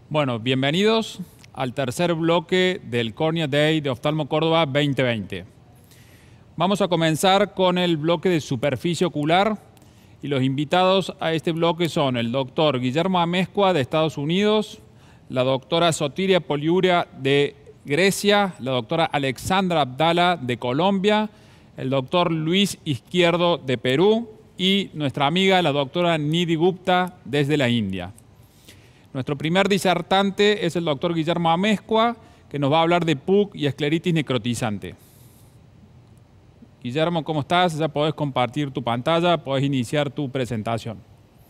Bueno, bienvenidos al tercer bloque del Cornea Day de Oftalmo Córdoba 2020. Vamos a comenzar con el bloque de superficie ocular y los invitados a este bloque son el doctor Guillermo Amezcua de Estados Unidos, la doctora Sotiria Poliuria de Grecia, la doctora Alexandra Abdala de Colombia, el doctor Luis Izquierdo de Perú y nuestra amiga la doctora Nidhi Gupta desde la India. Nuestro primer disertante es el doctor Guillermo Amezcua, que nos va a hablar de PUC y escleritis necrotizante. Guillermo, ¿cómo estás? Ya podés compartir tu pantalla, podés iniciar tu presentación.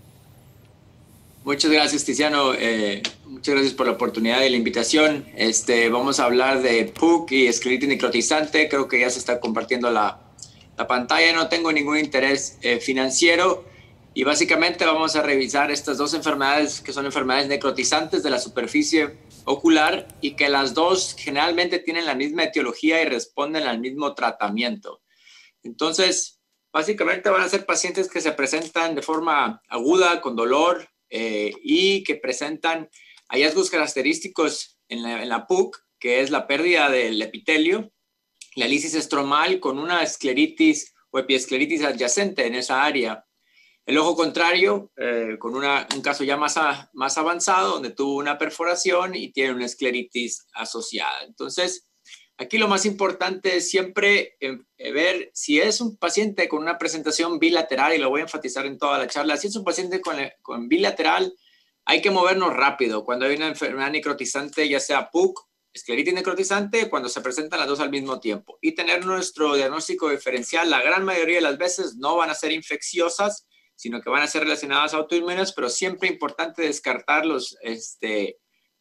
Muchas gracias, Tiziano. Muchas gracias por la oportunidad y la invitación. Vamos a hablar de PUC y escleritis necrotizante. Creo que ya se está compartiendo la pantalla. No tengo ningún interés financiero. Y básicamente vamos a revisar estas dos enfermedades que son enfermedades necrotizantes de la superficie ocular y que las dos generalmente tienen la misma etiología y responden al mismo tratamiento. Entonces, básicamente van a ser pacientes que se presentan de forma aguda, con dolor y que presentan hallazgos característicos en la PUC, que es la pérdida del epitelio, la lisis estromal con una escleritis o epiescleritis adyacente en esa área. El ojo contrario, con un caso ya más avanzado, donde tuvo una perforación y tiene una escleritis asociada. Entonces, aquí lo más importante es siempre ver si es un paciente con una presentación bilateral, y lo voy a enfatizar en toda la charla. Si es un paciente con bilateral, hay que movernos rápido. Cuando hay una enfermedad necrotizante, ya sea PUC, escleritis necrotizante, cuando se presentan las dos al mismo tiempo. Y tener nuestro diagnóstico diferencial, la gran mayoría de las veces no van a ser infecciosas, sino que van a ser relacionadas a autoinmunes, pero siempre es importante descartar lo que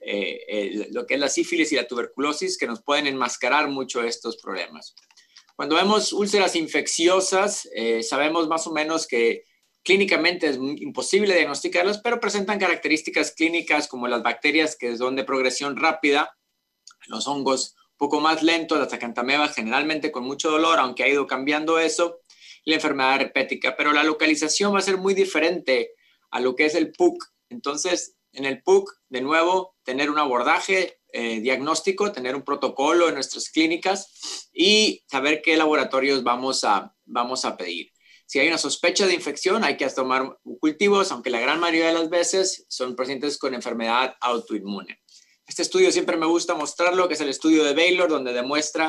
es la sífilis y la tuberculosis, que nos pueden enmascarar mucho estos problemas. Cuando vemos úlceras infecciosas, sabemos más o menos que clínicamente es imposible diagnosticarlas, pero presentan características clínicas como las bacterias, que son de progresión rápida, los hongos un poco más lentos, las acantamebas generalmente con mucho dolor, aunque ha ido cambiando eso, la enfermedad herpética, pero la localización va a ser muy diferente a lo que es el PUC. Entonces, en el PUC, de nuevo, tener un abordaje diagnóstico, tener un protocolo en nuestras clínicas y saber qué laboratorios vamos a pedir. Si hay una sospecha de infección, hay que tomar cultivos, aunque la gran mayoría de las veces son pacientes con enfermedad autoinmune. Este estudio siempre me gusta mostrarlo, que es el estudio de Baylor, donde demuestra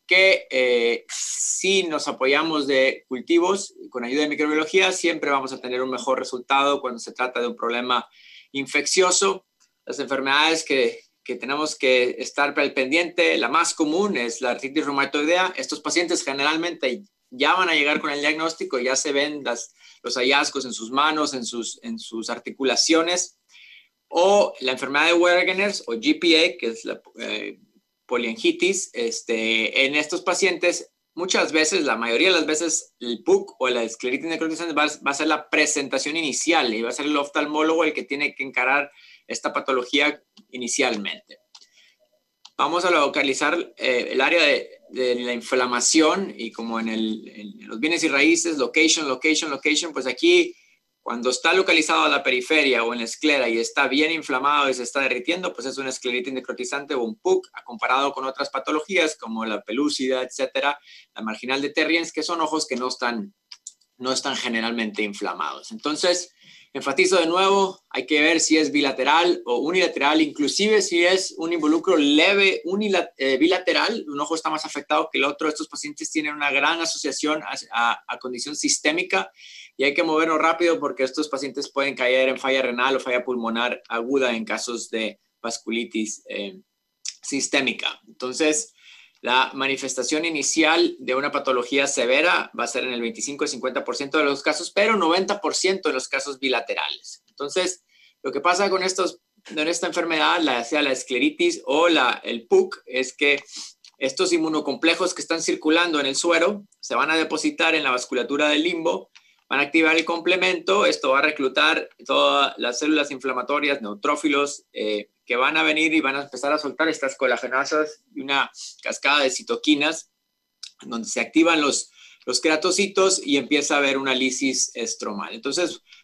que si nos apoyamos de cultivos con ayuda de microbiología, siempre vamos a tener un mejor resultado cuando se trata de un problema infeccioso. Las enfermedades que tenemos que estar al pendiente, la más común es la artritis reumatoidea. Estos pacientes generalmente ya van a llegar con el diagnóstico, ya se ven los hallazgos en sus manos, en sus articulaciones. O la enfermedad de Wegener's o GPA, que es la poliangitis, en estos pacientes, muchas veces, la mayoría de las veces, el PUC o la escleritis necrotizante va a ser la presentación inicial y va a ser el oftalmólogo el que tiene que encarar esta patología inicialmente. Vamos a localizar el área de la inflamación y como en los bienes y raíces, location, pues aquí, cuando está localizado a la periferia o en la esclera y está bien inflamado y se está derritiendo, pues es una escleritis necrotizante o un PUC, comparado con otras patologías como la pelúcida, etcétera, la marginal de Terriens, que son ojos que no están generalmente inflamados. Entonces, enfatizo de nuevo, hay que ver si es bilateral o unilateral, inclusive si es un involucro leve bilateral, un ojo está más afectado que el otro. Estos pacientes tienen una gran asociación a condición sistémica y hay que movernos rápido porque estos pacientes pueden caer en falla renal o falla pulmonar aguda en casos de vasculitis sistémica. Entonces, la manifestación inicial de una patología severa va a ser en el 25-50% de los casos, pero 90% en los casos bilaterales. Entonces, lo que pasa con esta enfermedad, sea la escleritis o el PUC, es que estos inmunocomplejos que están circulando en el suero se van a depositar en la vasculatura del limbo, van a activar el complemento, esto va a reclutar todas las células inflamatorias, neutrófilos, que van a venir y van a empezar a soltar estas colagenasas y una cascada de citoquinas, donde se activan los keratocitos y empieza a haber una lisis estromal. Entonces,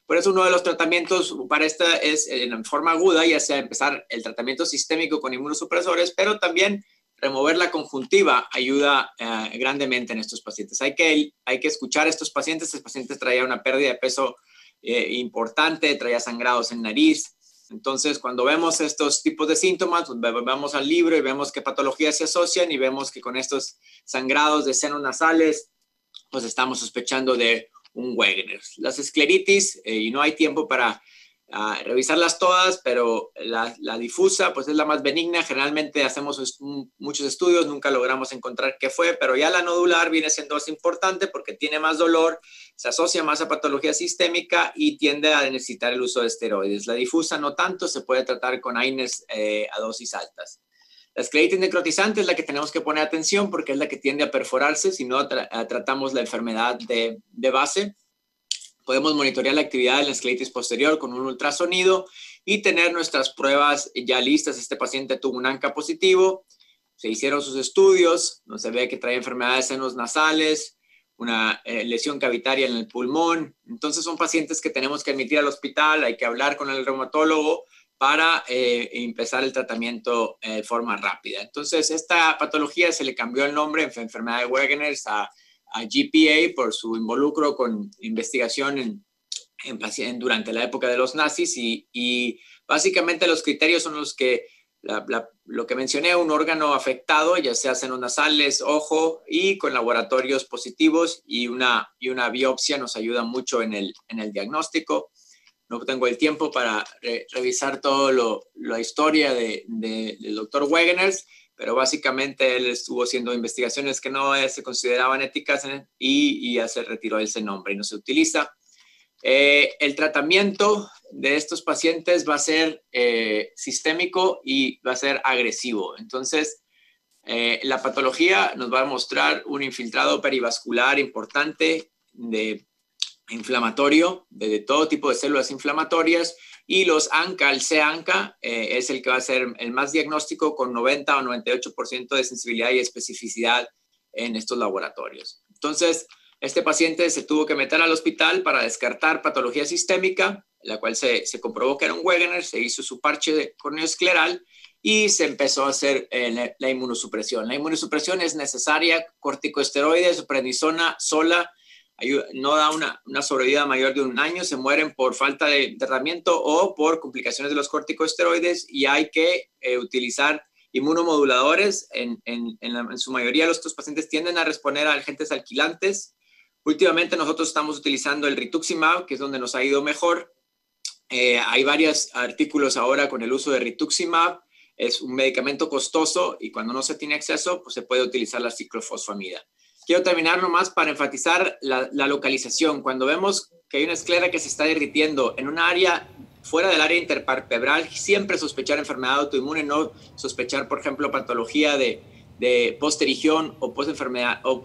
Por eso uno de los tratamientos para esta es en forma aguda, ya sea empezar el tratamiento sistémico con inmunosupresores, pero también remover la conjuntiva ayuda grandemente en estos pacientes. Hay que escuchar a estos pacientes. Estos pacientes traían una pérdida de peso importante, traía sangrados en nariz. Entonces, cuando vemos estos tipos de síntomas, pues vamos al libro y vemos qué patologías se asocian y vemos que con estos sangrados de senos nasales, pues estamos sospechando de un Wegener. Las escleritis, y no hay tiempo para revisarlas todas, pero la difusa pues es la más benigna. Generalmente hacemos muchos estudios, nunca logramos encontrar qué fue, pero ya la nodular viene siendo más importante porque tiene más dolor, se asocia más a patología sistémica y tiende a necesitar el uso de esteroides. La difusa no tanto, se puede tratar con AINES a dosis altas. La escleritis necrotizante es la que tenemos que poner atención porque es la que tiende a perforarse si no tratamos la enfermedad de base. Podemos monitorear la actividad de la escleritis posterior con un ultrasonido y tener nuestras pruebas ya listas. Este paciente tuvo un ANCA positivo, se hicieron sus estudios, no se ve que trae enfermedad de senos nasales, una lesión cavitaria en el pulmón. Entonces son pacientes que tenemos que admitir al hospital, hay que hablar con el reumatólogo para empezar el tratamiento de forma rápida. Entonces esta patología se le cambió el nombre en enfermedad de Wegener a GPA por su involucro con investigación durante la época de los nazis y básicamente los criterios son los que lo que mencioné, un órgano afectado, ya sea senos nasales, ojo, y con laboratorios positivos y una biopsia nos ayuda mucho en el diagnóstico. No tengo el tiempo para revisar toda la historia del doctor Wegener, pero básicamente él estuvo haciendo investigaciones que no se consideraban éticas y ya se retiró ese nombre y no se utiliza. El tratamiento de estos pacientes va a ser sistémico y va a ser agresivo. Entonces, la patología nos va a mostrar un infiltrado perivascular importante inflamatorio, de todo tipo de células inflamatorias, y los ANCA, el C-ANCA, es el que va a ser el más diagnóstico con 90 o 98% de sensibilidad y especificidad en estos laboratorios. Entonces, este paciente se tuvo que meter al hospital para descartar patología sistémica, la cual se comprobó que era un Wegener, se hizo su parche corneoescleral y se empezó a hacer la inmunosupresión. La inmunosupresión es necesaria, corticosteroides, prednisona sola, no da una sobrevida mayor de un año, se mueren por falta de tratamiento o por complicaciones de los corticosteroides y hay que utilizar inmunomoduladores. En su mayoría estos pacientes tienden a responder a agentes alquilantes. Últimamente nosotros estamos utilizando el rituximab, que es donde nos ha ido mejor. Hay varios artículos ahora con el uso de rituximab. Es un medicamento costoso y cuando no se tiene acceso, pues se puede utilizar la ciclofosfamida. Quiero terminar nomás para enfatizar la localización. Cuando vemos que hay una esclera que se está derritiendo en un área fuera del área interpalpebral, siempre sospechar enfermedad autoinmune, no sospechar, por ejemplo, patología de posterigión o postenfermedad o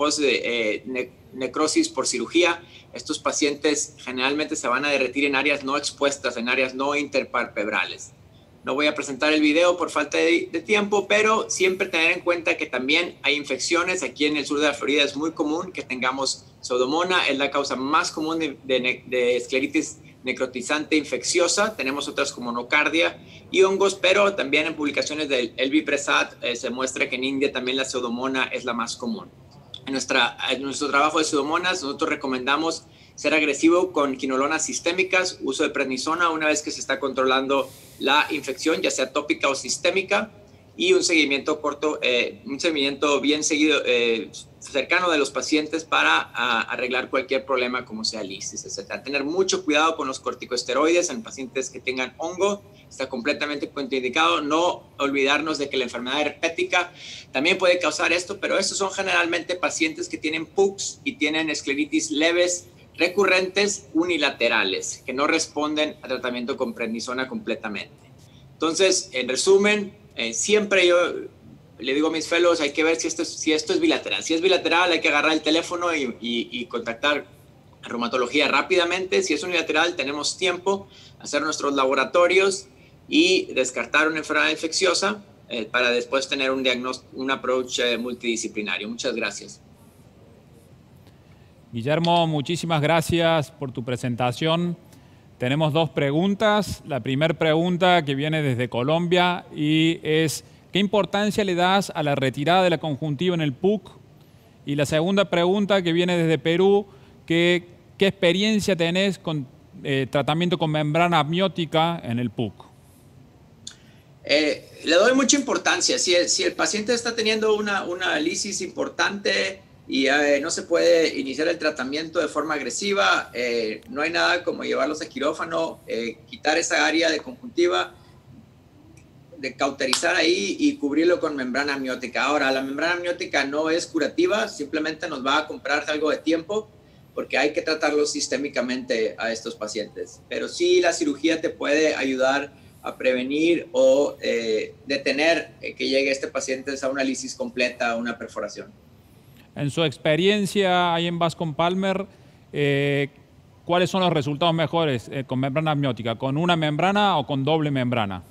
necrosis por cirugía. Estos pacientes generalmente se van a derretir en áreas no expuestas, en áreas no interpalpebrales. No voy a presentar el video por falta de tiempo, pero siempre tener en cuenta que también hay infecciones. Aquí en el sur de la Florida es muy común que tengamos pseudomonas, es la causa más común de escleritis necrotizante infecciosa. Tenemos otras como nocardia y hongos, pero también en publicaciones del Elvipresat se muestra que en India también la pseudomona es la más común. En nuestro trabajo de pseudomonas, nosotros recomendamos ser agresivo con quinolonas sistémicas, uso de prednisona una vez que se está controlando la infección, ya sea tópica o sistémica, y un seguimiento corto, un seguimiento bien seguido, cercano de los pacientes para arreglar cualquier problema como sea lisis, etc. Tener mucho cuidado con los corticosteroides en pacientes que tengan hongo, está completamente contraindicado. No olvidarnos de que la enfermedad herpética también puede causar esto, pero estos son generalmente pacientes que tienen PUCs y tienen escleritis leves, recurrentes, unilaterales, que no responden a tratamiento con prednisona completamente. Entonces, en resumen, siempre yo le digo a mis fellows, hay que ver si esto es bilateral. Si es bilateral, hay que agarrar el teléfono y contactar a reumatología rápidamente. Si es unilateral, tenemos tiempo, hacer nuestros laboratorios y descartar una enfermedad infecciosa para después tener un approach multidisciplinario. Muchas gracias. Guillermo, muchísimas gracias por tu presentación. Tenemos dos preguntas. La primera pregunta que viene desde Colombia y es, ¿qué importancia le das a la retirada de la conjuntiva en el PUC? Y la segunda pregunta que viene desde Perú, ¿qué experiencia tenés con tratamiento con membrana amniótica en el PUC? Le doy mucha importancia. Si el paciente está teniendo una lisis importante y no se puede iniciar el tratamiento de forma agresiva, no hay nada como llevarlos a quirófano, quitar esa área de conjuntiva, de cauterizar ahí y cubrirlo con membrana amniótica. Ahora, la membrana amniótica no es curativa, simplemente nos va a comprar algo de tiempo porque hay que tratarlo sistémicamente a estos pacientes. Pero sí, la cirugía te puede ayudar a prevenir o detener que llegue este paciente a una lisis completa, a una perforación. En su experiencia ahí en Bascom Palmer, ¿cuáles son los resultados mejores con membrana amniótica? ¿Con una membrana o con doble membrana?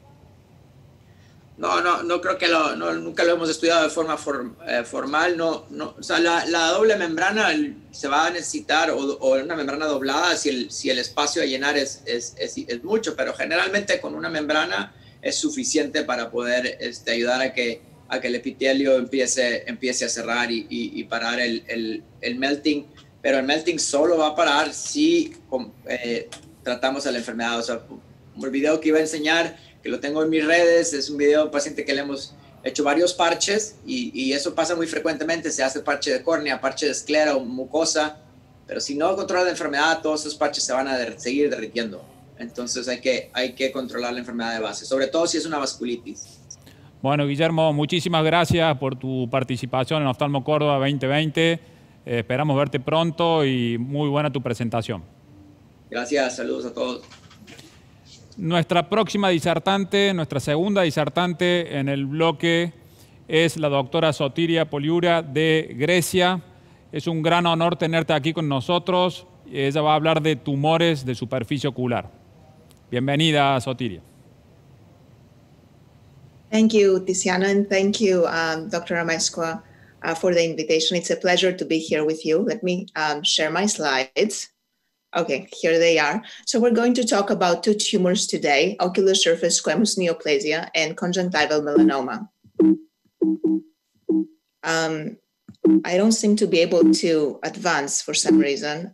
No creo que nunca lo hemos estudiado de forma formal. O sea, la doble membrana se va a necesitar, o una membrana doblada si el espacio a llenar es mucho, pero generalmente con una membrana es suficiente para poder ayudar a que el epitelio empiece a cerrar y parar el melting. Pero el melting solo va a parar si tratamos a la enfermedad. O sea, el video que iba a enseñar, que lo tengo en mis redes, es un video de un paciente que le hemos hecho varios parches y eso pasa muy frecuentemente. Se hace parche de córnea, parche de esclera o mucosa, pero si no controla la enfermedad, todos esos parches se van a seguir derritiendo. Entonces hay que controlar la enfermedad de base, sobre todo si es una vasculitis. Bueno, Guillermo, muchísimas gracias por tu participación en Oftalmo Córdoba 2020. Esperamos verte pronto y muy buena tu presentación. Gracias, saludos a todos. Nuestra próxima disertante, nuestra segunda disertante en el bloque es la doctora Sotiria Poliura de Grecia. Es un gran honor tenerte aquí con nosotros. Ella va a hablar de tumores de superficie ocular. Bienvenida, Sotiria. Thank you, Tiziano, and thank you, Dr. Amezcua, for the invitation. It's a pleasure to be here with you. Let me share my slides. Okay, here they are. So we're going to talk about two tumors today, ocular surface squamous neoplasia and conjunctival melanoma. I don't seem to be able to advance for some reason.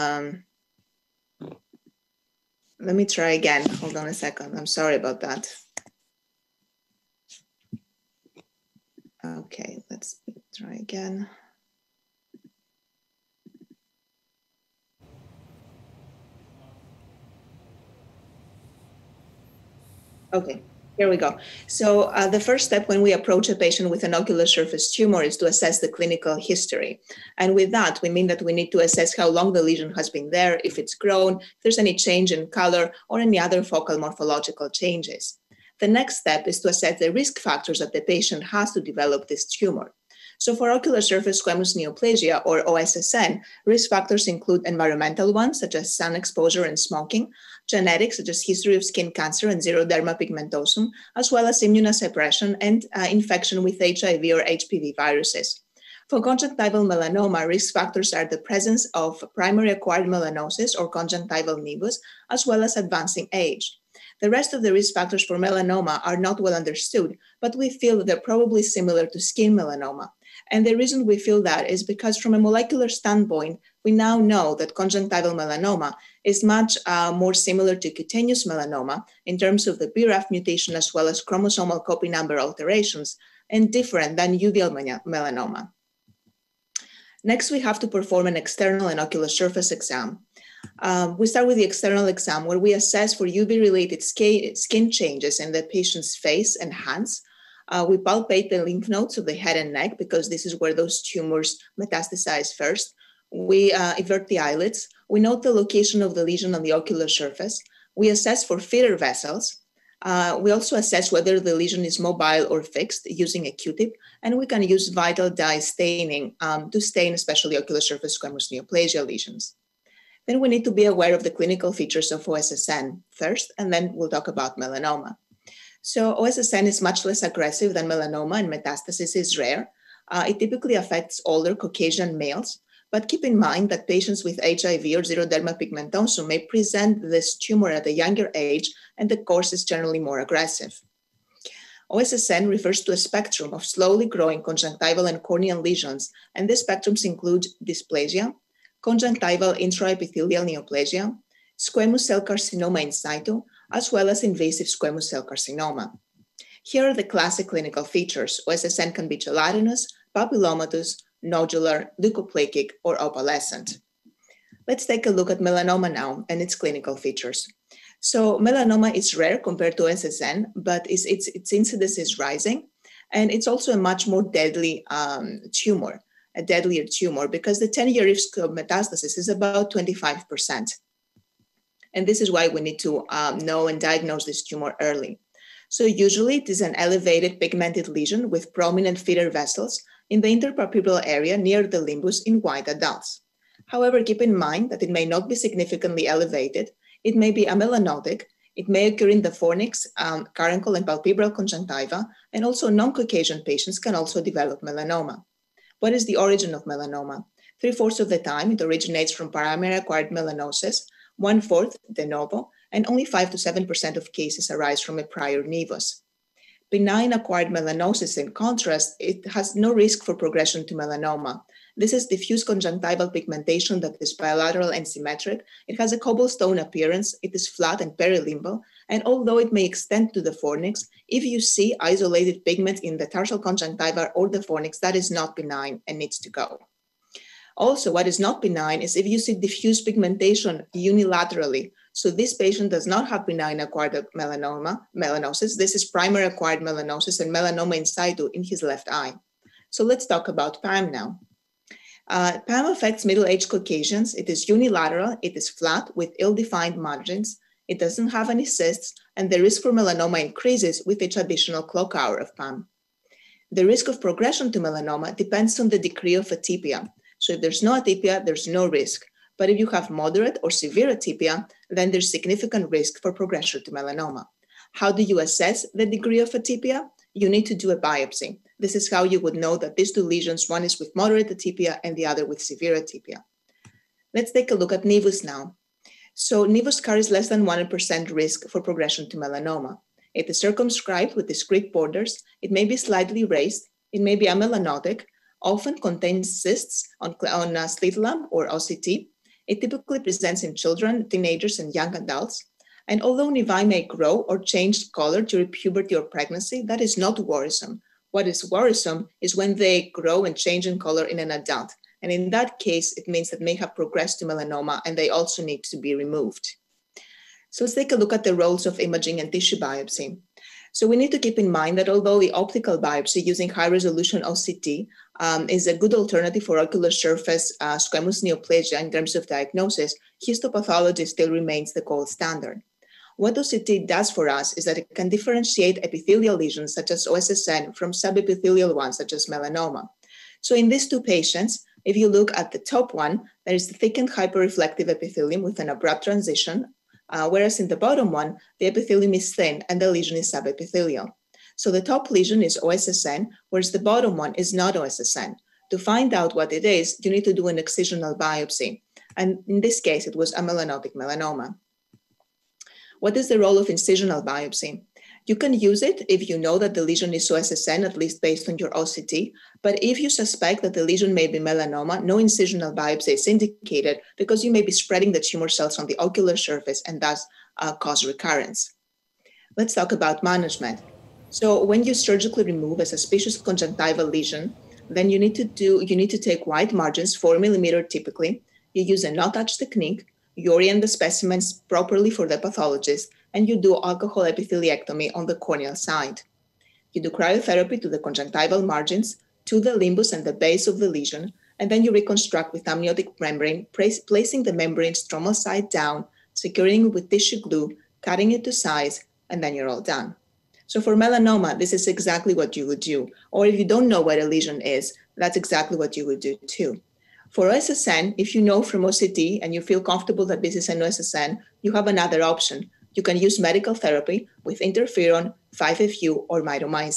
Let me try again. Hold on a second. I'm sorry about that. Okay, let's try again. Okay, here we go. So the first step when we approach a patient with an ocular surface tumor is to assess the clinical history. And with that, we mean that we need to assess how long the lesion has been there, if it's grown, if there's any change in color or any other focal morphological changes. The next step is to assess the risk factors that the patient has to develop this tumor. So for ocular surface squamous neoplasia, or OSSN, risk factors include environmental ones, such as sun exposure and smoking, genetics, such as history of skin cancer and xeroderma pigmentosum, as well as immunosuppression and infection with HIV or HPV viruses. For conjunctival melanoma, risk factors are the presence of primary acquired melanosis or conjunctival nevus, as well as advancing age. The rest of the risk factors for melanoma are not well understood, but we feel that they're probably similar to skin melanoma. And the reason we feel that is because from a molecular standpoint, we now know that conjunctival melanoma is much more similar to cutaneous melanoma in terms of the BRAF mutation as well as chromosomal copy number alterations, and different than uveal melanoma. Next, we have to perform an external and ocular surface exam. We start with the external exam where we assess for UV-related skin changes in the patient's face and hands. We palpate the lymph nodes of the head and neck because this is where those tumors metastasize first. We invert the eyelids. We note the location of the lesion on the ocular surface. We assess for feeder vessels. We also assess whether the lesion is mobile or fixed using a Q-tip, and we can use vital dye staining to stain especially ocular surface squamous neoplasia lesions. Then we need to be aware of the clinical features of OSSN first, and then we'll talk about melanoma. So OSSN is much less aggressive than melanoma, and metastasis is rare. It typically affects older Caucasian males, But keep in mind that patients with HIV or xeroderma pigmentosum may present this tumor at a younger age, and the course is generally more aggressive. OSSN refers to a spectrum of slowly growing conjunctival and corneal lesions, and these spectrums include dysplasia, conjunctival intraepithelial neoplasia, squamous cell carcinoma in situ, as well as invasive squamous cell carcinoma. Here are the classic clinical features. OSSN can be gelatinous, papillomatous, nodular, leukoplakic, or opalescent. Let's take a look at melanoma now and its clinical features. So melanoma is rare compared to OSSN, but its incidence is rising. And it's also a much more deadly tumor, a deadlier tumor, because the 10-year risk of metastasis is about 25%. And this is why we need to know and diagnose this tumor early. So usually it is an elevated pigmented lesion with prominent feeder vessels in the interpalpebral area near the limbus in white adults. However, keep in mind that it may not be significantly elevated. It may be amelanotic. It may occur in the fornix, caruncle, and palpebral conjunctiva, and also non-Caucasian patients can also develop melanoma. What is the origin of melanoma? 3/4 of the time, it originates from primary acquired melanosis, 1/4 de novo, and only 5 to 7% of cases arise from a prior nevus. Benign acquired melanosis, in contrast, it has no risk for progression to melanoma. This is diffuse conjunctival pigmentation that is bilateral and symmetric. It has a cobblestone appearance. It is flat and perilimbal. And although it may extend to the fornix, if you see isolated pigment in the tarsal conjunctiva or the fornix, that is not benign and needs to go. Also, what is not benign is if you see diffuse pigmentation unilaterally. So this patient does not have benign acquired melanosis. This is primary acquired melanosis and melanoma in situ in his left eye. So let's talk about PAM now. PAM affects middle-aged Caucasians. It is unilateral, it is flat with ill-defined margins, it doesn't have any cysts, and the risk for melanoma increases with each additional clock hour of PAM. The risk of progression to melanoma depends on the degree of atypia. So if there's no atypia, there's no risk. But if you have moderate or severe atypia, then there's significant risk for progression to melanoma. How do you assess the degree of atypia? You need to do a biopsy. This is how you would know that these two lesions, one is with moderate atypia and the other with severe atypia. Let's take a look at nevus now. So nevus carries less than 1% risk for progression to melanoma. It is circumscribed with discrete borders. It may be slightly raised. It may be amelanotic, often contains cysts on slit lamp or OCT. It typically presents in children, teenagers, and young adults. And although nevi may grow or change color during puberty or pregnancy, that is not worrisome. What is worrisome is when they grow and change in color in an adult. And in that case, it means that may have progressed to melanoma and they also need to be removed. So let's take a look at the roles of imaging and tissue biopsy. So we need to keep in mind that although the optical biopsy using high-resolution OCT is a good alternative for ocular surface squamous neoplasia in terms of diagnosis, histopathology still remains the gold standard. What OCT does for us is that it can differentiate epithelial lesions such as OSSN from subepithelial ones such as melanoma. So in these two patients, if you look at the top one, there is the thickened hyperreflective epithelium with an abrupt transition, whereas in the bottom one, the epithelium is thin and the lesion is subepithelial. So the top lesion is OSSN, whereas the bottom one is not OSSN. To find out what it is, you need to do an excisional biopsy. And in this case, it was a melanotic melanoma. What is the role of incisional biopsy? You can use it if you know that the lesion is OSSN, at least based on your OCT. But if you suspect that the lesion may be melanoma, no incisional biopsy is indicated because you may be spreading the tumor cells on the ocular surface and thus cause recurrence. Let's talk about management. So when you surgically remove a suspicious conjunctival lesion, then you need to take wide margins, 4 millimeters typically. You use a no-touch technique. You orient the specimens properly for the pathologist, and you do alcohol epitheliectomy on the corneal side. You do cryotherapy to the conjunctival margins, to the limbus and the base of the lesion, and then you reconstruct with amniotic membrane, placing the membrane stromal side down, securing it with tissue glue, cutting it to size, and then you're all done. So for melanoma, this is exactly what you would do. Or if you don't know what a lesion is, that's exactly what you would do too. For OSSN, if you know from OCT and you feel comfortable that this is an OSSN, you have another option. You can use medical therapy with interferon, 5-FU, or mitomycin.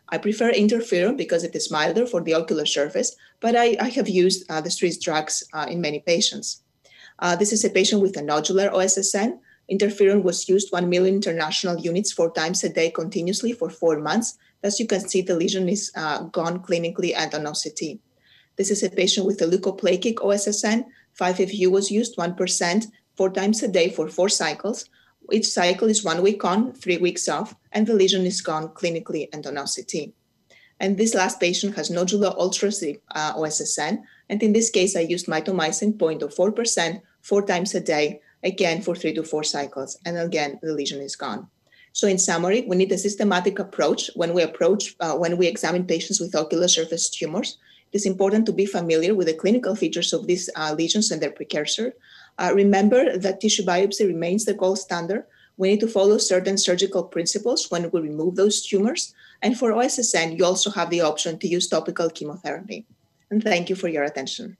I prefer interferon because it is milder for the ocular surface, but I have used the Stries drugs in many patients. This is a patient with a nodular OSSN. Interferon was used 1 million international units 4 times a day continuously for 4 months. As you can see, the lesion is gone clinically and on OCT. This is a patient with a leukoplakic OSSN. 5-FU was used 1% 4 times a day for 4 cycles. Each cycle is 1 week on, 3 weeks off, and the lesion is gone clinically and on OCT. And this last patient has nodular ultra-deep OSSN. And in this case, I used mitomycin 0.04% 4 times a day, again for 3 to 4 cycles. And again, the lesion is gone. So in summary, we need a systematic approach when we examine patients with ocular surface tumors. It is important to be familiar with the clinical features of these lesions and their precursor. Remember that tissue biopsy remains the gold standard. We need to follow certain surgical principles when we remove those tumors. And for OSSN, you also have the option to use topical chemotherapy. And thank you for your attention.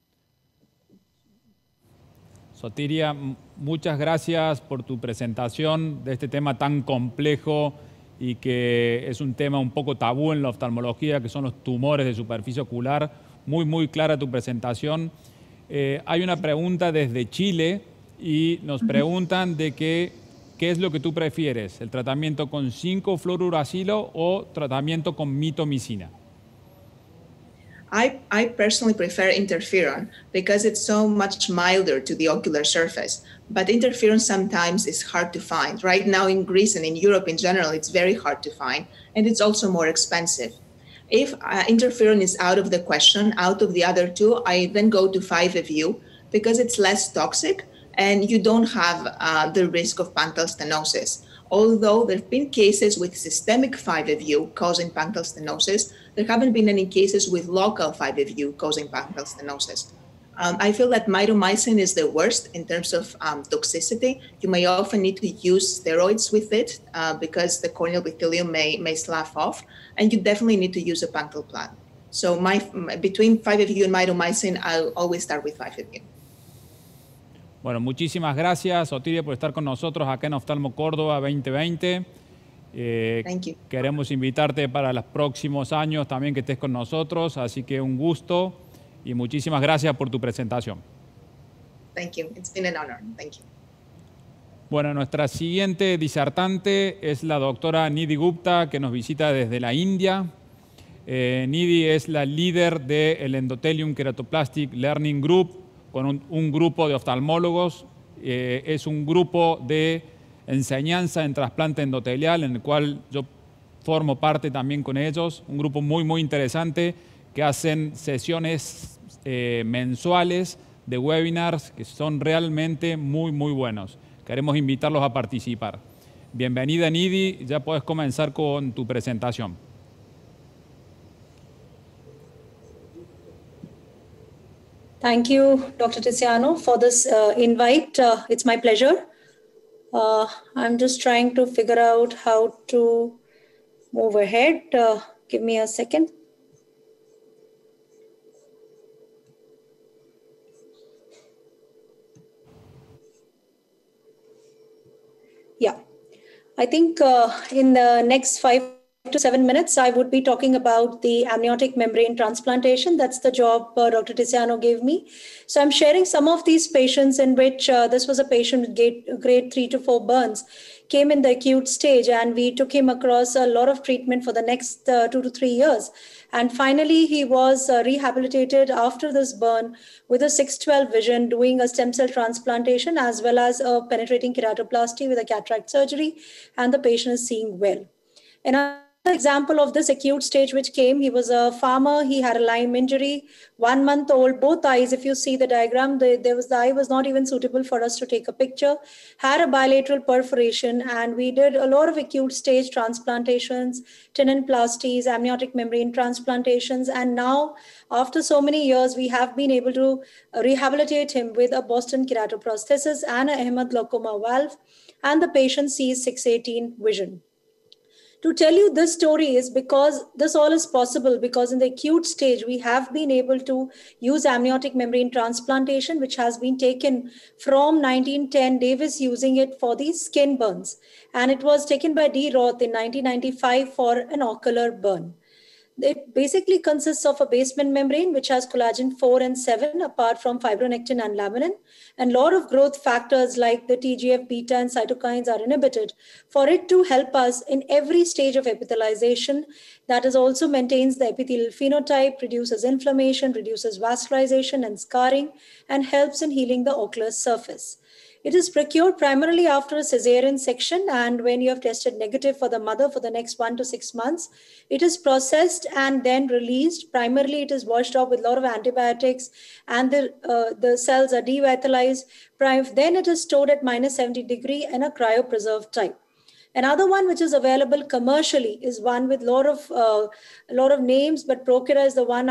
Sotiria, muchas gracias por tu presentación de este tema tan complejo y que es un tema un poco tabú en la oftalmología, que son los tumores de superficie ocular. Muy clara tu presentación. Hay una pregunta desde Chile y nos preguntan de qué es lo que tú prefieres, el tratamiento con 5-fluorouracilo o tratamiento con mitomicina. I personally prefer interferon because it's so much milder to the ocular surface. But interferon sometimes is hard to find. Right now in Greece and in Europe in general, it's very hard to find, and it's also more expensive. If interferon is out of the question, out of the other two, I then go to 5-FU because it's less toxic and you don't have the risk of punctal stenosis. Although there have been cases with systemic 5-FU causing punctal stenosis, there haven't been any cases with local 5-FU causing punctal stenosis. I feel that mitomycin is the worst in terms of toxicity. You may often need to use steroids with it because the corneal epithelium may slough off, and you definitely need to use a punctal plug. So between 5-FU and mitomycin, I'll always start with 5-FU. Bueno, muchísimas gracias, Sotiria, por estar con nosotros acá en Oftalmo Córdoba 2020. Queremos invitarte para los próximos años también que estés con nosotros, así que un gusto y muchísimas gracias por tu presentación. Thank you. It's been an honor. Thank you. Bueno, nuestra siguiente disertante es la doctora Nidhi Gupta, que nos visita desde la India. Nidhi es la líder del Endothelium Keratoplastic Learning Group, con un grupo de oftalmólogos. Es un grupo de enseñanza en trasplante endotelial, en el cual yo formo parte también con ellos. Un grupo muy interesante que hacen sesiones mensuales de webinars que son realmente muy buenos. Queremos invitarlos a participar. Bienvenida, Nidhi. Ya puedes comenzar con tu presentación. Thank you, Dr. Tiziano, for this invite. It's my pleasure. I'm just trying to figure out how to move ahead. Give me a second. Yeah, I think in the next 5 to 7 minutes, I would be talking about the amniotic membrane transplantation. That's the job Dr. Tiziano gave me. So I'm sharing some of these patients in which this was a patient with grade 3 to 4 burns, came in the acute stage, and we took him across a lot of treatment for the next 2 to 3 years. And finally, he was rehabilitated after this burn with a 6-12 vision, doing a stem cell transplantation as well as a penetrating keratoplasty with a cataract surgery, and the patient is seeing well. Another example of this acute stage which came, he was a farmer, he had a Lyme injury, 1 month old, both eyes, if you see the diagram, the eye was not even suitable for us to take a picture, had a bilateral perforation, and we did a lot of acute stage transplantations, teninoplasties, amniotic membrane transplantations, and now after so many years, we have been able to rehabilitate him with a Boston keratoprosthesis and a Ahmed glaucoma valve, and the patient sees 618 vision. To tell you this story is because this all is possible because in the acute stage, we have been able to use amniotic membrane transplantation, which has been taken from 1910, Davis using it for the skin burns. And it was taken by D. Roth in 1995 for an ocular burn. It basically consists of a basement membrane, which has collagen 4 and 7, apart from fibronectin and laminin. And a lot of growth factors like the TGF-beta and cytokines are inhibited for it to help us in every stage of epithelialization. That is also maintains the epithelial phenotype, reduces inflammation, reduces vascularization and scarring, and helps in healing the ocular surface. It is procured primarily after a cesarean section, and when you have tested negative for the mother for the next 1 to 6 months, it is processed and then released. Primarily, it is washed off with a lot of antibiotics, and the cells are devitalized. Then it is stored at -70 degrees in a cryopreserved type. Another one which is available commercially is one with a lot of names, but Procura is the one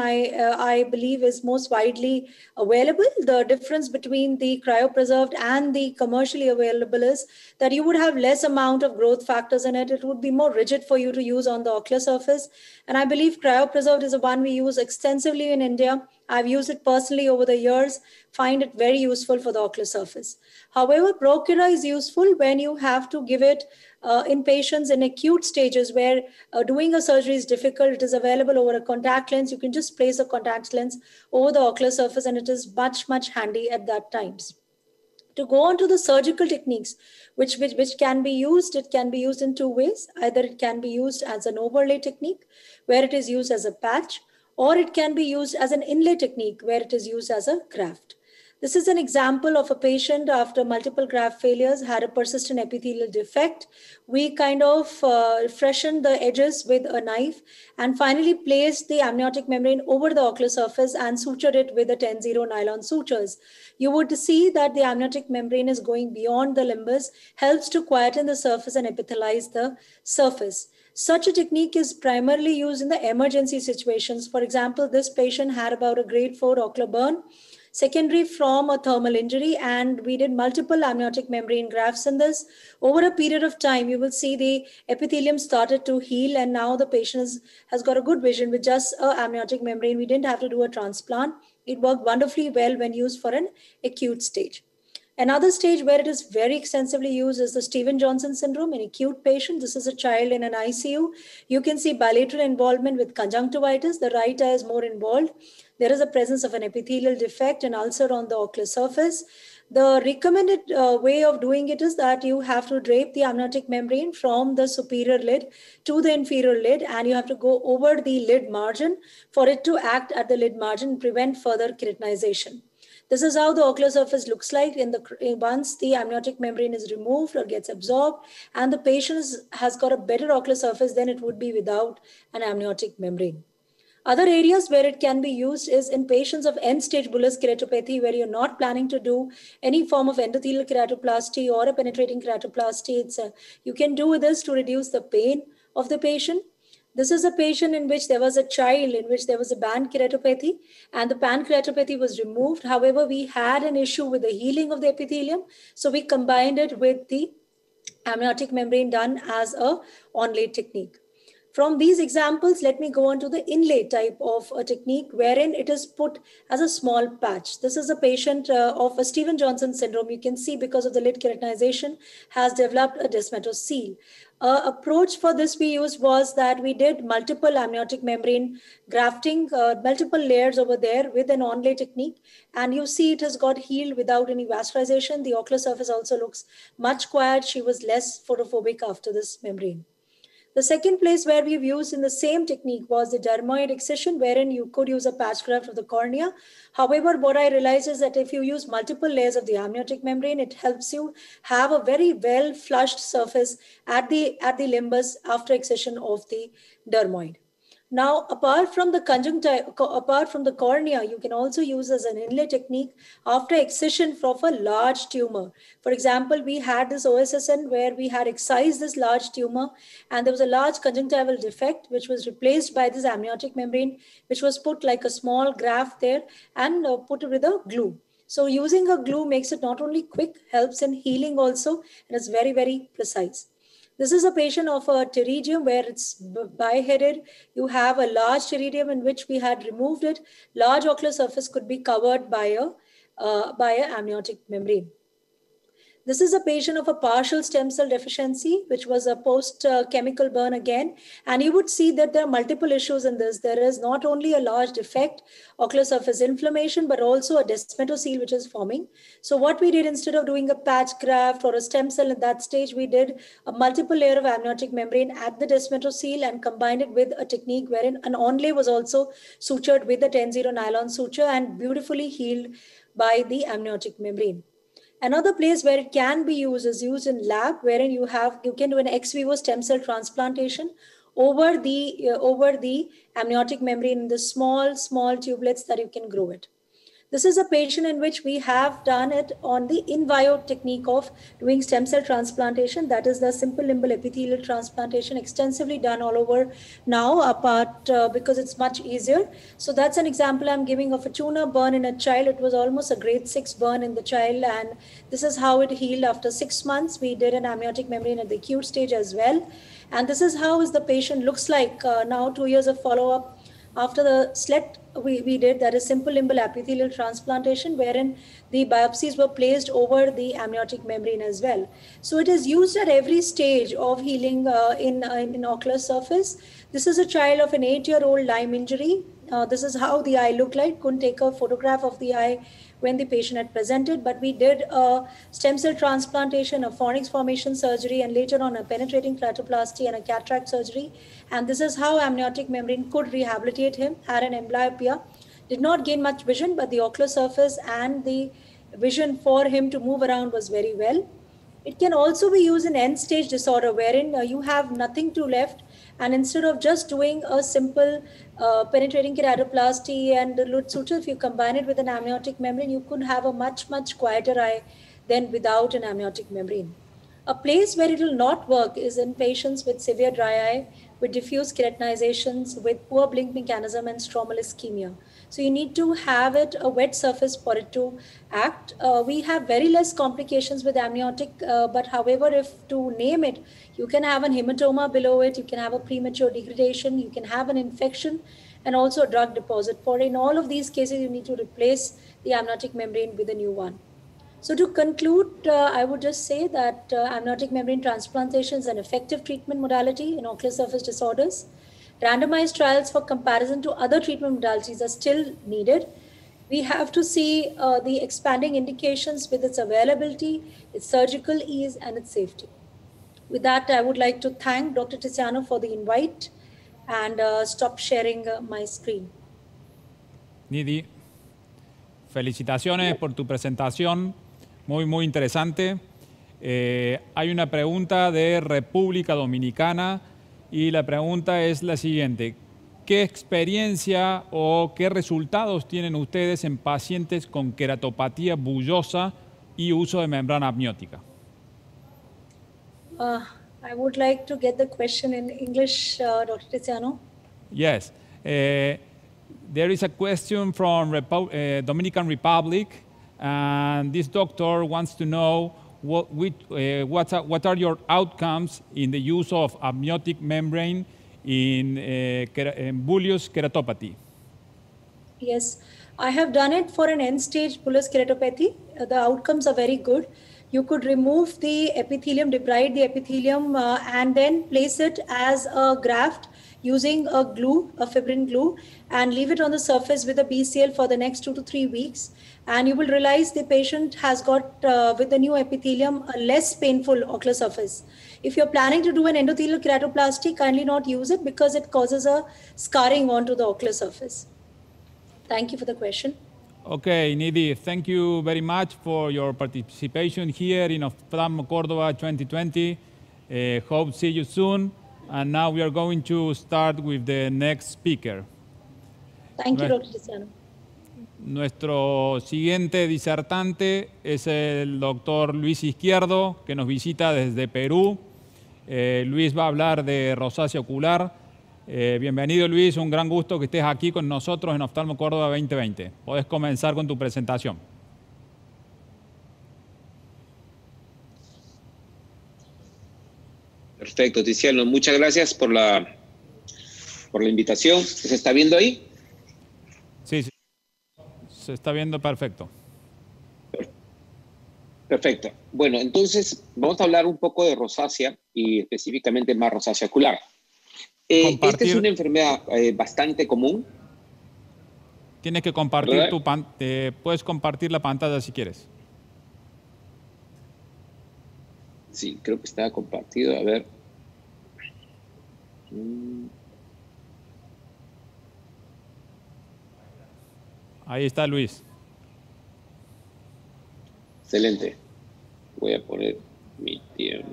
I believe is most widely available. The difference between the cryopreserved and the commercially available is that you would have less amount of growth factors in it. It would be more rigid for you to use on the ocular surface. And I believe cryopreserved is the one we use extensively in India. I've used it personally over the years, find it very useful for the ocular surface. However, Procura is useful when you have to give it in patients in acute stages where doing a surgery is difficult. It is available over a contact lens. You can just place a contact lens over the ocular surface and it is much, much handy at that times. To go on to the surgical techniques, which can be used, it can be used in two ways. Either it can be used as an overlay technique, where it is used as a patch, or it can be used as an inlay technique, where it is used as a graft. This is an example of a patient after multiple graft failures had a persistent epithelial defect. We kind of freshened the edges with a knife and finally placed the amniotic membrane over the ocular surface and sutured it with the 10-0 nylon sutures. You would see that the amniotic membrane is going beyond the limbus, helps to quieten the surface and epithelialize the surface. Such a technique is primarily used in the emergency situations. For example, this patient had about a grade 4 ocular burn, secondary from a thermal injury, and we did multiple amniotic membrane grafts in this. Over a period of time, you will see the epithelium started to heal, and now the patient has got a good vision with just an amniotic membrane. We didn't have to do a transplant. It worked wonderfully well when used for an acute stage. Another stage where it is very extensively used is the Stevens-Johnson syndrome in acute patient. This is a child in an ICU. You can see bilateral involvement with conjunctivitis. The right eye is more involved. There is a presence of an epithelial defect and ulcer on the ocular surface. The recommended way of doing it is that you have to drape the amniotic membrane from the superior lid to the inferior lid, and you have to go over the lid margin for it to act at the lid margin and prevent further keratinization. This is how the ocular surface looks like once the amniotic membrane is removed or gets absorbed, and the patient has got a better ocular surface than it would be without an amniotic membrane. Other areas where it can be used is in patients of end-stage bullous keratopathy, where you're not planning to do any form of endothelial keratoplasty or a penetrating keratoplasty. You can do this to reduce the pain of the patient. This is a patient in which there was a child in which there was a band keratopathy, and the band keratopathy was removed. However, we had an issue with the healing of the epithelium, so we combined it with the amniotic membrane done as a onlay technique. From these examples, let me go on to the inlay type of a technique wherein it is put as a small patch. This is a patient of a Stevens-Johnson syndrome. You can see because of the lid keratinization has developed a descemetous seal. Approach for this we used was that we did multiple amniotic membrane grafting, multiple layers over there with an onlay technique. And you see it has got healed without any vascularization. The ocular surface also looks much quiet. She was less photophobic after this membrane. The second place where we've used in the same technique was the dermoid excision, wherein you could use a patch graft of the cornea. However, what I realized is that if you use multiple layers of the amniotic membrane, it helps you have a very well flushed surface at the limbus after excision of the dermoid. Now, apart from the cornea, you can also use as an inlay technique after excision of a large tumor. For example, we had this OSSN where we had excised this large tumor, and there was a large conjunctival defect, which was replaced by this amniotic membrane, which was put like a small graft there and put with a glue. So using a glue makes it not only quick, helps in healing also, and it's very, very precise. This is a patient of a pterygium where it's biheaded. You have a large pterygium in which we had removed it. Large ocular surface could be covered by a amniotic membrane. This is a patient of a partial stem cell deficiency, which was a post-chemical burn again. And you would see that there are multiple issues in this. There is not only a large defect, ocular surface inflammation, but also a descemetocele which is forming. So what we did, instead of doing a patch graft or a stem cell at that stage, we did a multiple layer of amniotic membrane at the descemetocele and combined it with a technique wherein an onlay was also sutured with a 10-0 nylon suture and beautifully healed by the amniotic membrane. Another place where it can be used is used in lab, wherein you can do an ex vivo stem cell transplantation over the amniotic membrane in the small tubelets that you can grow it. This is a patient in which we have done it on the in vivo technique of doing stem cell transplantation. That is the simple limbal epithelial transplantation, extensively done all over now, apart because it's much easier. So that's an example I'm giving of a tumor burn in a child. It was almost a grade 6 burn in the child, and this is how it healed after 6 months. We did an amniotic membrane at the acute stage as well. And this is how the patient looks like now, 2 years of follow-up. After the SLET we did, that is simple limbal epithelial transplantation, wherein the biopsies were placed over the amniotic membrane as well. So it is used at every stage of healing in ocular surface. This is a child of an 8-year-old Lyme injury. This is how the eye looked like. Couldn't take a photograph of the eye when the patient had presented, but we did a stem cell transplantation, a fornix formation surgery, and later on a penetrating keratoplasty and a cataract surgery. And this is how amniotic membrane could rehabilitate him. Had an amblyopia, did not gain much vision, but the ocular surface and the vision for him to move around was very well. It can also be used in end-stage disorder, wherein you have nothing to left, and instead of just doing a simple penetrating keratoplasty and the lid suture, if you combine it with an amniotic membrane, you could have a much quieter eye than without an amniotic membrane. A place where it will not work is in patients with severe dry eye, with diffuse keratinizations, with poor blink mechanism and stromal ischemia. So you need to have a wet surface for it to act. We have very less complications with amniotic, but however, if to name it, you can have an hematoma below it, you can have a premature degradation, you can have an infection, and also a drug deposit. For in all of these cases, you need to replace the amniotic membrane with a new one. So to conclude, I would just say that amniotic membrane transplantation is an effective treatment modality in ocular surface disorders. Randomized trials for comparison to other treatment modalities are still needed. We have to see the expanding indications with its availability, its surgical ease, and its safety. With that, I would like to thank Dr. Tiziano for the invite and stop sharing my screen. Nidhi, felicitaciones por tu presentación, muy interesante. Hay una pregunta de República Dominicana y la pregunta es la siguiente. ¿Qué experiencia o qué resultados tienen ustedes en pacientes con queratopatía bullosa y uso de membrana amniótica? I would like to get the question in English, Dr. Tiziano. Yes. There is a question from Dominican Republic, and this doctor wants to know what are your outcomes in the use of amniotic membrane in bullous keratopathy? Yes, I have done it for an end-stage bullous keratopathy. The outcomes are very good. You could remove the epithelium, debride the epithelium, and then place it as a graft using a glue, a fibrin glue, and leave it on the surface with a BCL for the next 2 to 3 weeks. And you will realize the patient has got, with the new epithelium, a less painful ocular surface. If you're planning to do an endothelial keratoplasty, kindly not use it because it causes a scarring onto the ocular surface. Thank you for the question. Okay, Nidhi, thank you very much for your participation here in Ophthalmo Córdoba 2020. Hope to see you soon. And now we are going to start with the next speaker. Thank you, Dr. Tiziano. Nuestro siguiente disertante es el doctor Luis Izquierdo, que nos visita desde Perú. Luis va a hablar de rosácea ocular. Bienvenido, Luis, un gran gusto que estés aquí con nosotros en Ophthalmo Córdoba 2020. Podés comenzar con tu presentación. Perfecto, Tiziano. Muchas gracias por la invitación. ¿Se está viendo ahí? Sí, sí. Se está viendo perfecto. Perfecto. Bueno, entonces vamos a hablar un poco de rosácea y específicamente más rosácea ocular. Esta es una enfermedad bastante común. Tienes que compartir ¿verdad? puedes compartir la pantalla si quieres. Sí, creo que está compartido. A ver. Ahí está Luis. Excelente. Voy a poner mi tiempo.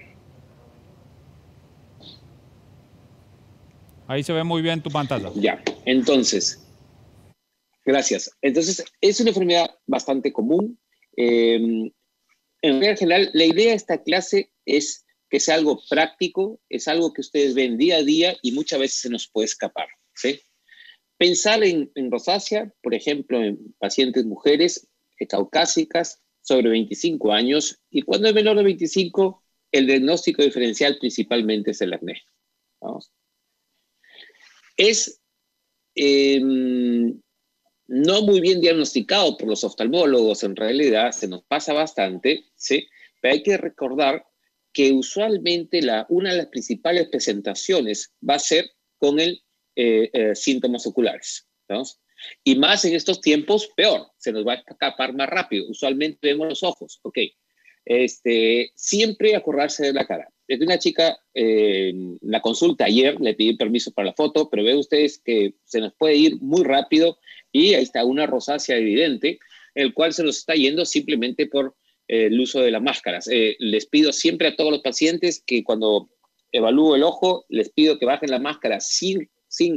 Ahí se ve muy bien tu pantalla. Ya, entonces, gracias. Entonces, es una enfermedad bastante común. En general, la idea de esta clase es que sea algo práctico, es algo que ustedes ven día a día y muchas veces se nos puede escapar, ¿sí? Pensar en rosácea, por ejemplo, en pacientes mujeres caucásicas sobre 25 años, y cuando es menor de 25, el diagnóstico diferencial principalmente es el acné. ¿Vamos? Es no muy bien diagnosticado por los oftalmólogos, en realidad se nos pasa bastante, ¿sí? Pero hay que recordar que usualmente una de las principales presentaciones va a ser con síntomas oculares, ¿no? Y más en estos tiempos, peor, se nos va a escapar más rápido. Usualmente vemos los ojos, ok. Siempre acordarse de la cara. Desde una chica, en la consulta ayer, le pedí permiso para la foto, pero ven ustedes que se nos puede ir muy rápido y ahí está una rosácea evidente, el cual se nos está yendo simplemente por el uso de las máscaras. Les pido siempre a todos los pacientes que cuando evalúo el ojo, les pido que bajen la máscara sin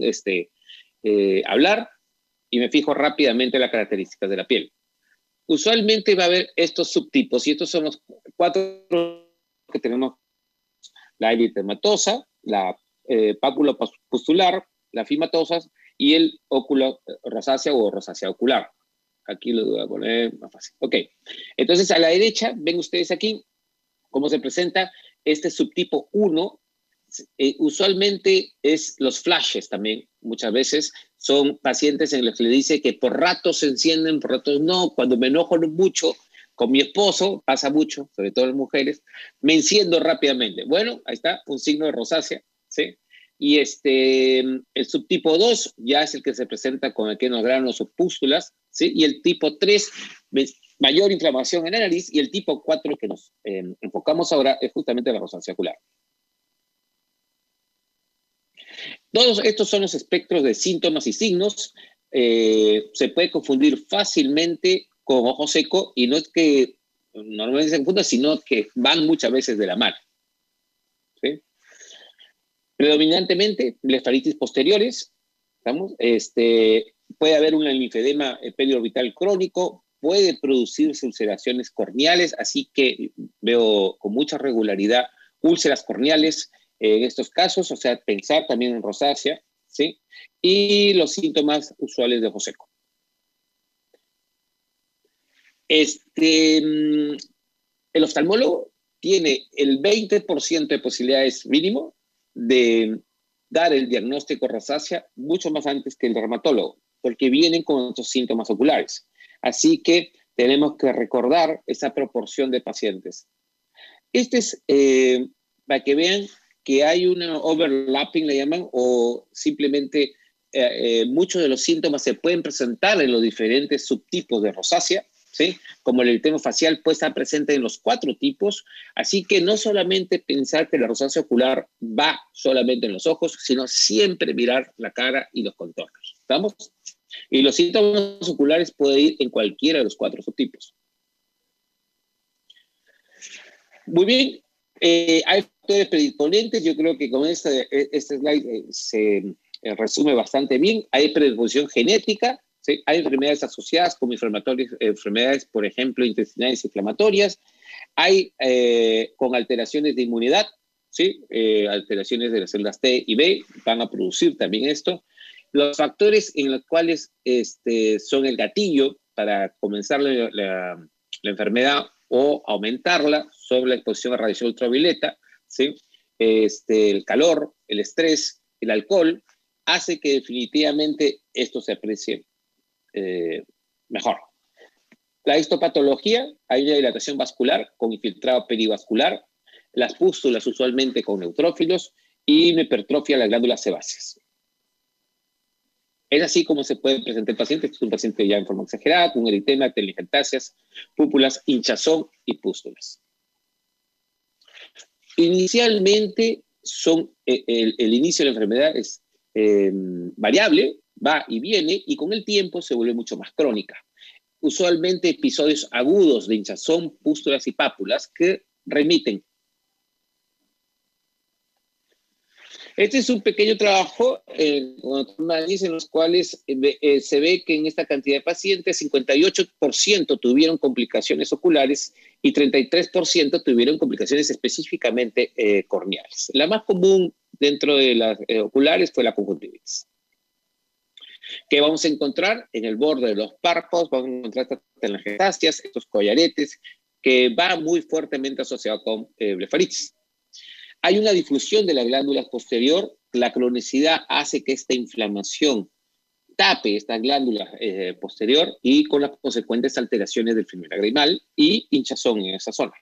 hablar y me fijo rápidamente en las características de la piel. Usualmente va a haber estos subtipos y estos son los 4 que tenemos: la eritematosa, la pápula pustular, la fimatosa y el óculo rosácea o rosácea ocular. Aquí lo voy a poner más fácil. Ok, entonces a la derecha ven ustedes aquí cómo se presenta este subtipo 1. Usualmente es los flashes también, muchas veces son pacientes en los que le dice que por ratos se encienden, por ratos no. Cuando me enojo mucho con mi esposo, pasa mucho, sobre todo las mujeres, me enciendo rápidamente. Bueno, ahí está, un signo de rosácea, ¿sí? Y el subtipo 2 ya es el que se presenta con pequeños granos o pústulas, ¿sí? Y el tipo 3, mayor inflamación en la nariz, y el tipo 4 que nos enfocamos ahora es justamente la rosácea ocular. Todos estos son los espectros de síntomas y signos. Se puede confundir fácilmente con ojo seco, y no es que normalmente se confunda, sino que van muchas veces de la mano, ¿sí? Predominantemente, blefaritis posteriores, ¿estamos? Puede haber un linfedema periorbital crónico, puede producirse ulceraciones corneales, así que veo con mucha regularidad úlceras corneales en estos casos, o sea, pensar también en rosácea, ¿sí? Y los síntomas usuales de ojo seco. El oftalmólogo tiene el 20% de posibilidades mínimo de dar el diagnóstico rosácea mucho más antes que el dermatólogo, porque vienen con otros síntomas oculares. Así que tenemos que recordar esa proporción de pacientes. Este es para que vean que hay una overlapping, le llaman, o simplemente muchos de los síntomas se pueden presentar en los diferentes subtipos de rosácea, ¿sí? Como el eritema facial puede estar presente en los 4 tipos, así que no solamente pensar que la rosácea ocular va solamente en los ojos, sino siempre mirar la cara y los contornos, ¿estamos? Y los síntomas oculares pueden ir en cualquiera de los 4 subtipos. Muy bien, hay factores predisponentes. Yo creo que con este slide se resume bastante bien. Hay predisposición genética, ¿sí? Hay enfermedades asociadas como enfermedades, por ejemplo, intestinales inflamatorias. Hay con alteraciones de inmunidad, ¿sí? Alteraciones de las células T y B van a producir también esto. Los factores en los cuales son el gatillo para comenzar la enfermedad o aumentarla sobre la exposición a radiación ultravioleta, ¿sí? el calor, el estrés, el alcohol, hace que definitivamente esto se aprecie mejor. La histopatología, hay una dilatación vascular con infiltrado perivascular, las pústulas usualmente con neutrófilos y una hipertrofia de las glándulas sebáceas. Es así como se puede presentar el paciente. Este es un paciente ya en forma exagerada, con eritema, telangiectasias, púpulas, hinchazón y pústulas. Inicialmente, el inicio de la enfermedad es variable, va y viene, y con el tiempo se vuelve mucho más crónica. Usualmente episodios agudos de hinchazón, pústulas y pápulas que remiten. Este es un pequeño trabajo con análisis en los cuales se ve que en esta cantidad de pacientes 58% tuvieron complicaciones oculares y 33% tuvieron complicaciones específicamente corneales. La más común dentro de las oculares fue la conjuntivitis. ¿Qué vamos a encontrar? En el borde de los párpados vamos a encontrar estas telangiectasias, estos collaretes, que va muy fuertemente asociado con blefaritis. Hay una difusión de la glándula posterior. La cronicidad hace que esta inflamación tape esta glándula posterior y con las consecuentes alteraciones del flujo lagrimal y hinchazón en esa zona.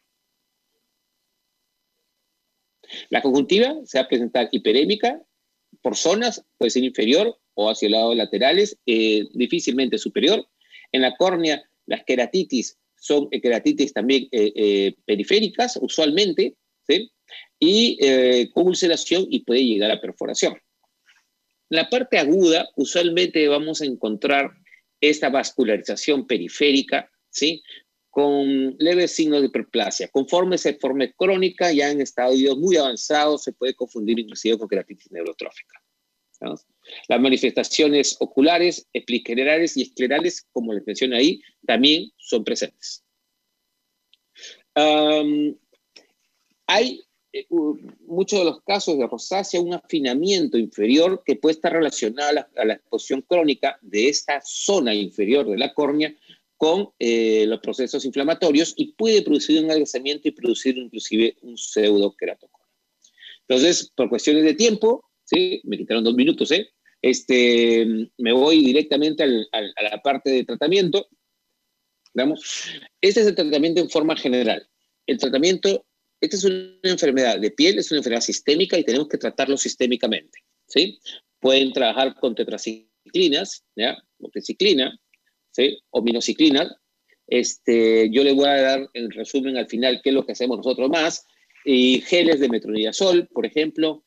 La conjuntiva se va a presentar hiperémica por zonas, puede ser inferior o hacia el lado laterales, difícilmente superior. En la córnea, las queratitis son queratitis también periféricas, usualmente, ¿sí? Y con ulceración y puede llegar a perforación. La parte aguda, usualmente vamos a encontrar esta vascularización periférica, ¿sí? Con leves signos de hiperplasia. Conforme se forme crónica, ya en estadios muy avanzados, se puede confundir inclusive con queratitis neurotrófica, ¿no? Las manifestaciones oculares, epigenerales y esclerales, como les mencioné ahí, también son presentes. Hay muchos de los casos de rosácea, un afinamiento inferior que puede estar relacionado a la exposición crónica de esta zona inferior de la córnea con los procesos inflamatorios y puede producir un adelgazamiento y producir inclusive un pseudoqueratocono. Entonces, por cuestiones de tiempo, ¿sí? Me quitaron 2 minutos, me voy directamente a la parte de tratamiento. Veamos. Este es el tratamiento en forma general. El tratamiento, esta es una enfermedad de piel, es una enfermedad sistémica y tenemos que tratarlo sistémicamente, ¿sí? Pueden trabajar con tetraciclinas, ¿ya? Motociclina, ¿sí? O minociclina. Yo le voy a dar en resumen al final qué es lo que hacemos nosotros más. Y geles de metronidazol, por ejemplo.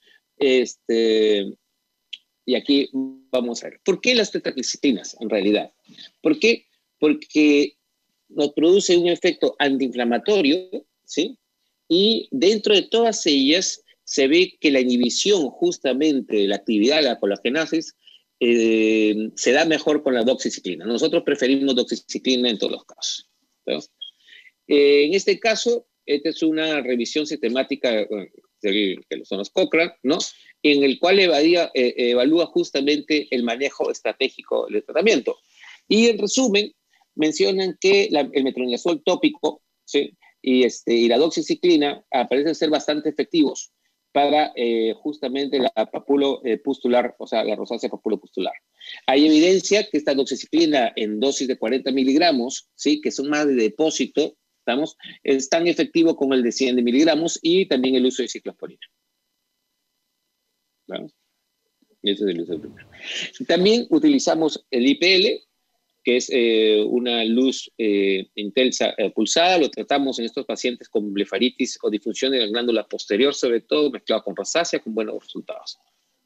Y aquí vamos a ver. ¿Por qué las tetraciclinas en realidad? ¿Por qué? Porque nos produce un efecto antiinflamatorio, ¿sí? Y dentro de todas ellas se ve que la inhibición justamente de la actividad de la colagenasis se da mejor con la doxiciclina. Nosotros preferimos doxiciclina en todos los casos, ¿no? En este caso, esta es una revisión sistemática que son los Cochrane, ¿no? En el cual evalúa justamente el manejo estratégico del tratamiento. Y en resumen, mencionan que el metronidazol tópico, ¿sí? Y la doxiciclina parecen ser bastante efectivos para justamente la papulopustular, o sea, la rosácea papulopustular. Hay evidencia que esta doxiciclina en dosis de 40 miligramos, ¿sí? Que son más de depósito, es tan efectivo como el de 100 miligramos y también el uso de ciclosporina. ¿Vamos? Ese es el uso del primero. También utilizamos el IPL, que es una luz intensa pulsada. Lo tratamos en estos pacientes con blefaritis o disfunción de la glándula posterior, sobre todo mezclado con rosácea, con buenos resultados.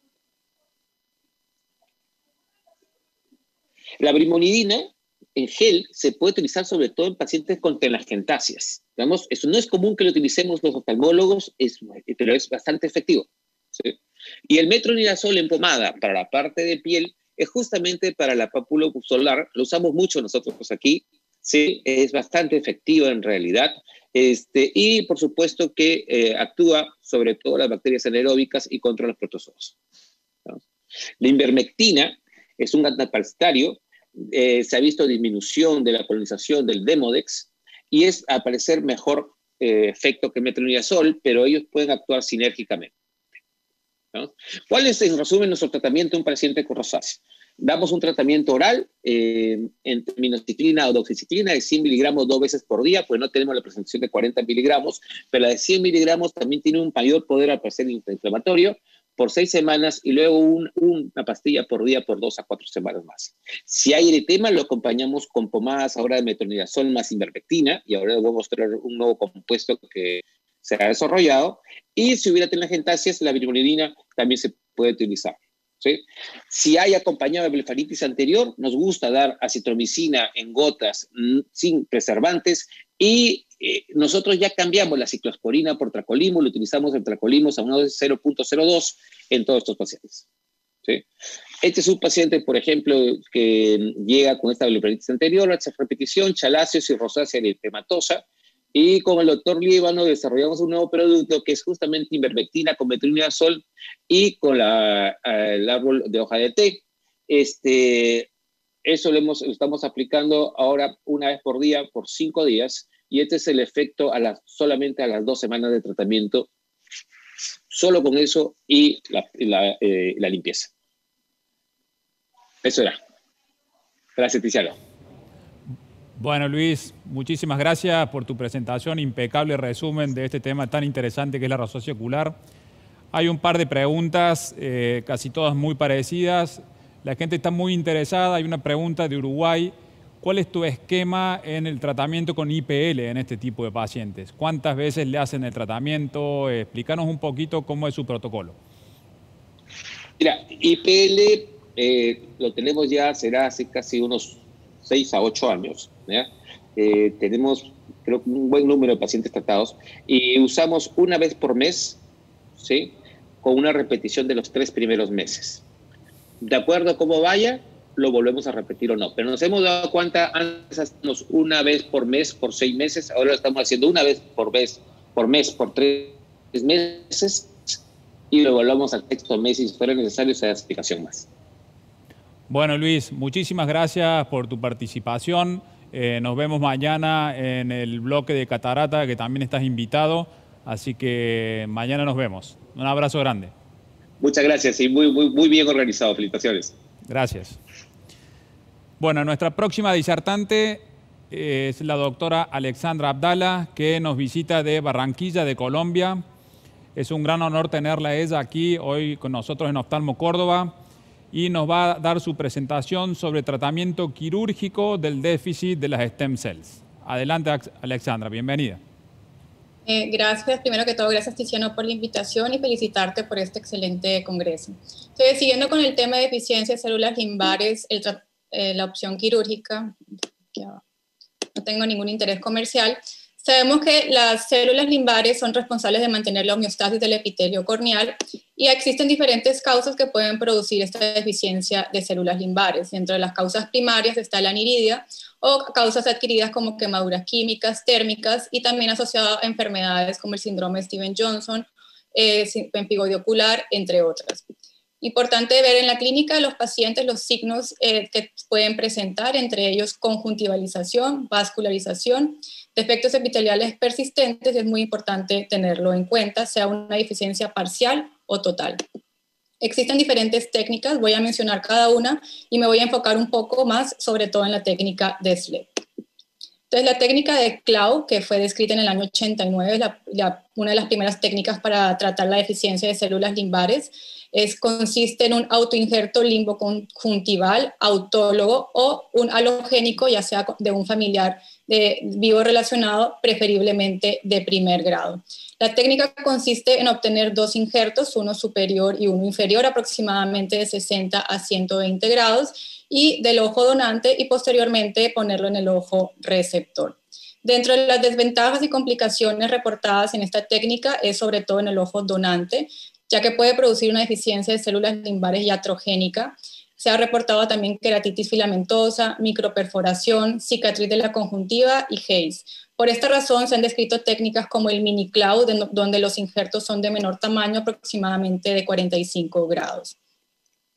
La brimonidina en gel se puede utilizar sobre todo en pacientes con telangiectasias. Digamos, eso no es común que lo utilicemos los oftalmólogos, pero es bastante efectivo, ¿sí? Y el metronidazol en pomada para la parte de piel es justamente para la papulopustular. Lo usamos mucho nosotros aquí, ¿sí? Es bastante efectivo en realidad. Y por supuesto que actúa sobre todo las bacterias anaeróbicas y contra los protozoos, ¿no? La ivermectina es un antiparasitario. Se ha visto disminución de la colonización del Demodex y es al parecer mejor efecto que metronidazol, pero ellos pueden actuar sinérgicamente, ¿no? ¿Cuál es, en resumen, nuestro tratamiento de un paciente con rosácea? Damos un tratamiento oral en minoxiclina o doxiciclina de 100 miligramos 2 veces por día, pues no tenemos la presentación de 40 miligramos, pero la de 100 miligramos también tiene un mayor poder al parecer inflamatorio, por 6 semanas y luego una pastilla por día por 2 a 4 semanas más. Si hay eritema, lo acompañamos con pomadas ahora de metronidazol más ivermectina, y ahora les voy a mostrar un nuevo compuesto que se ha desarrollado, y si hubiera telangiectasias, la brimonidina también se puede utilizar, ¿sí? Si hay acompañado de blefaritis anterior, nos gusta dar acitromicina en gotas sin preservantes, y nosotros ya cambiamos la ciclosporina por tracolimos, lo utilizamos el tracolimos a una dosis 0.02 en todos estos pacientes, ¿sí? Este es un paciente, por ejemplo, que llega con esta blefaritis anterior, hace repetición, chalacios y rosácea eritematosa, y con el doctor Líbano desarrollamos un nuevo producto que es justamente ivermectina con metronidazol y con el árbol de hoja de té. Eso lo estamos aplicando ahora una vez por día por 5 días, y este es el efecto solamente a las 2 semanas de tratamiento, solo con eso y la limpieza. Eso era. Gracias, Tiziano. Bueno, Luis, muchísimas gracias por tu presentación, impecable resumen de este tema tan interesante que es la rosácea ocular. Hay un par de preguntas, casi todas muy parecidas. La gente está muy interesada. Hay una pregunta de Uruguay. ¿Cuál es tu esquema en el tratamiento con IPL en este tipo de pacientes? ¿Cuántas veces le hacen el tratamiento? Explícanos un poquito cómo es su protocolo. Mira, IPL lo tenemos ya, será hace casi unos 6 a 8 años, ¿ya? Tenemos, creo, un buen número de pacientes tratados y usamos una vez por mes, ¿sí? Con una repetición de los 3 primeros meses. De acuerdo a cómo vaya, lo volvemos a repetir o no. Pero nos hemos dado cuenta, antes hacíamos una vez por mes, por 6 meses, ahora lo estamos haciendo una vez por mes, por 3 meses, y lo volvamos al sexto mes y si fuera necesario se da explicación más. Bueno, Luis, muchísimas gracias por tu participación. Nos vemos mañana en el bloque de catarata, que también estás invitado. Así que mañana nos vemos. Un abrazo grande. Muchas gracias y muy bien organizado. Felicitaciones. Gracias. Bueno, nuestra próxima disertante es la doctora Alexandra Abdala, que nos visita de Barranquilla, de Colombia. Es un gran honor tenerla a ella aquí hoy con nosotros en Oftalmo Córdoba, y nos va a dar su presentación sobre tratamiento quirúrgico del déficit de las stem cells. Adelante, Alexandra, bienvenida. Gracias, primero que todo, gracias Tiziano por la invitación y felicitarte por este excelente congreso. Entonces, siguiendo con el tema de deficiencia de células limbares, la opción quirúrgica, no tengo ningún interés comercial. Sabemos que las células limbares son responsables de mantener la homeostasis del epitelio corneal y existen diferentes causas que pueden producir esta deficiencia de células limbares. Dentro de las causas primarias está la aniridia o causas adquiridas como quemaduras químicas, térmicas y también asociadas a enfermedades como el síndrome de Stevens-Johnson, pempigoide ocular, entre otras. Importante ver en la clínica de los pacientes los signos que pueden presentar, entre ellos conjuntivalización, vascularización, defectos epiteliales persistentes, y es muy importante tenerlo en cuenta, sea una deficiencia parcial o total. Existen diferentes técnicas, voy a mencionar cada una y me voy a enfocar un poco más, sobre todo en la técnica de SLEP. Entonces, la técnica de Clow, que fue descrita en el año 89, una de las primeras técnicas para tratar la deficiencia de células limbares, consiste en un autoinjerto limboconjuntival autólogo o un halogénico, ya sea de un familiar vivo relacionado, preferiblemente de primer grado. La técnica consiste en obtener 2 injertos, uno superior y uno inferior, aproximadamente de 60 a 120 grados, y del ojo donante, y posteriormente ponerlo en el ojo receptor. Dentro de las desventajas y complicaciones reportadas en esta técnica es sobre todo en el ojo donante, ya que puede producir una deficiencia de células limbares iatrogénica. Se ha reportado también queratitis filamentosa, microperforación, cicatriz de la conjuntiva y Haze. Por esta razón se han descrito técnicas como el mini Clow, donde los injertos son de menor tamaño, aproximadamente de 45 grados.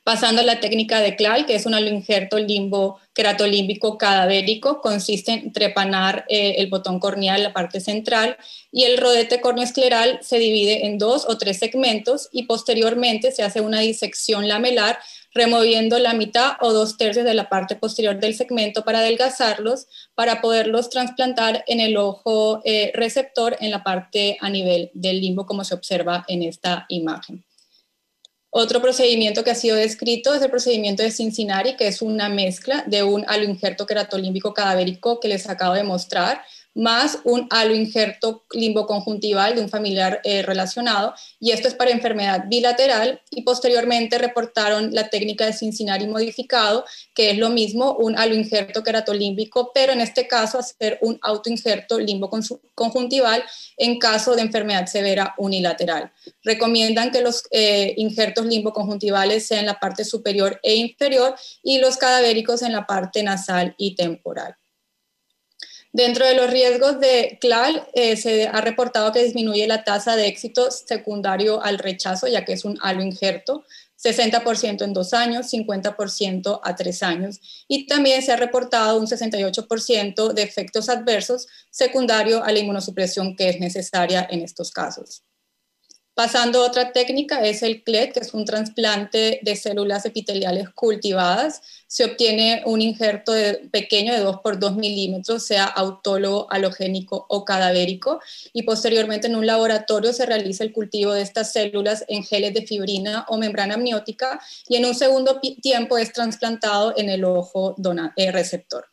Pasando a la técnica de CLAL, que es un aloinjerto limbo queratolímbico cadavérico, consiste en trepanar el botón corneal, la parte central, y el rodete corneoescleral se divide en 2 o 3 segmentos y posteriormente se hace una disección lamelar, removiendo la mitad o 2/3 de la parte posterior del segmento para adelgazarlos, para poderlos trasplantar en el ojo receptor en la parte a nivel del limbo, como se observa en esta imagen. Otro procedimiento que ha sido descrito es el procedimiento de Cincinnati, que es una mezcla de un aloinjerto queratolímbico cadavérico que les acabo de mostrar, más un aloinjerto limboconjuntival de un familiar relacionado, y esto es para enfermedad bilateral, y posteriormente reportaron la técnica de Cincinnati modificado, que es lo mismo, un aloinjerto queratolímbico, pero en este caso hacer un autoinjerto limboconjuntival en caso de enfermedad severa unilateral. Recomiendan que los injertos limboconjuntivales sean en la parte superior e inferior y los cadavéricos en la parte nasal y temporal. Dentro de los riesgos de CLAL, se ha reportado que disminuye la tasa de éxito secundario al rechazo, ya que es un aloinjerto, 60% en 2 años, 50% a 3 años. Y también se ha reportado un 68% de efectos adversos secundarios a la inmunosupresión que es necesaria en estos casos. Pasando a otra técnica, es el CLET, que es un trasplante de células epiteliales cultivadas. Se obtiene un injerto pequeño de 2 por 2 milímetros, sea autólogo, halogénico o cadavérico, y posteriormente en un laboratorio se realiza el cultivo de estas células en geles de fibrina o membrana amniótica, y en un segundo tiempo es trasplantado en el ojo receptor.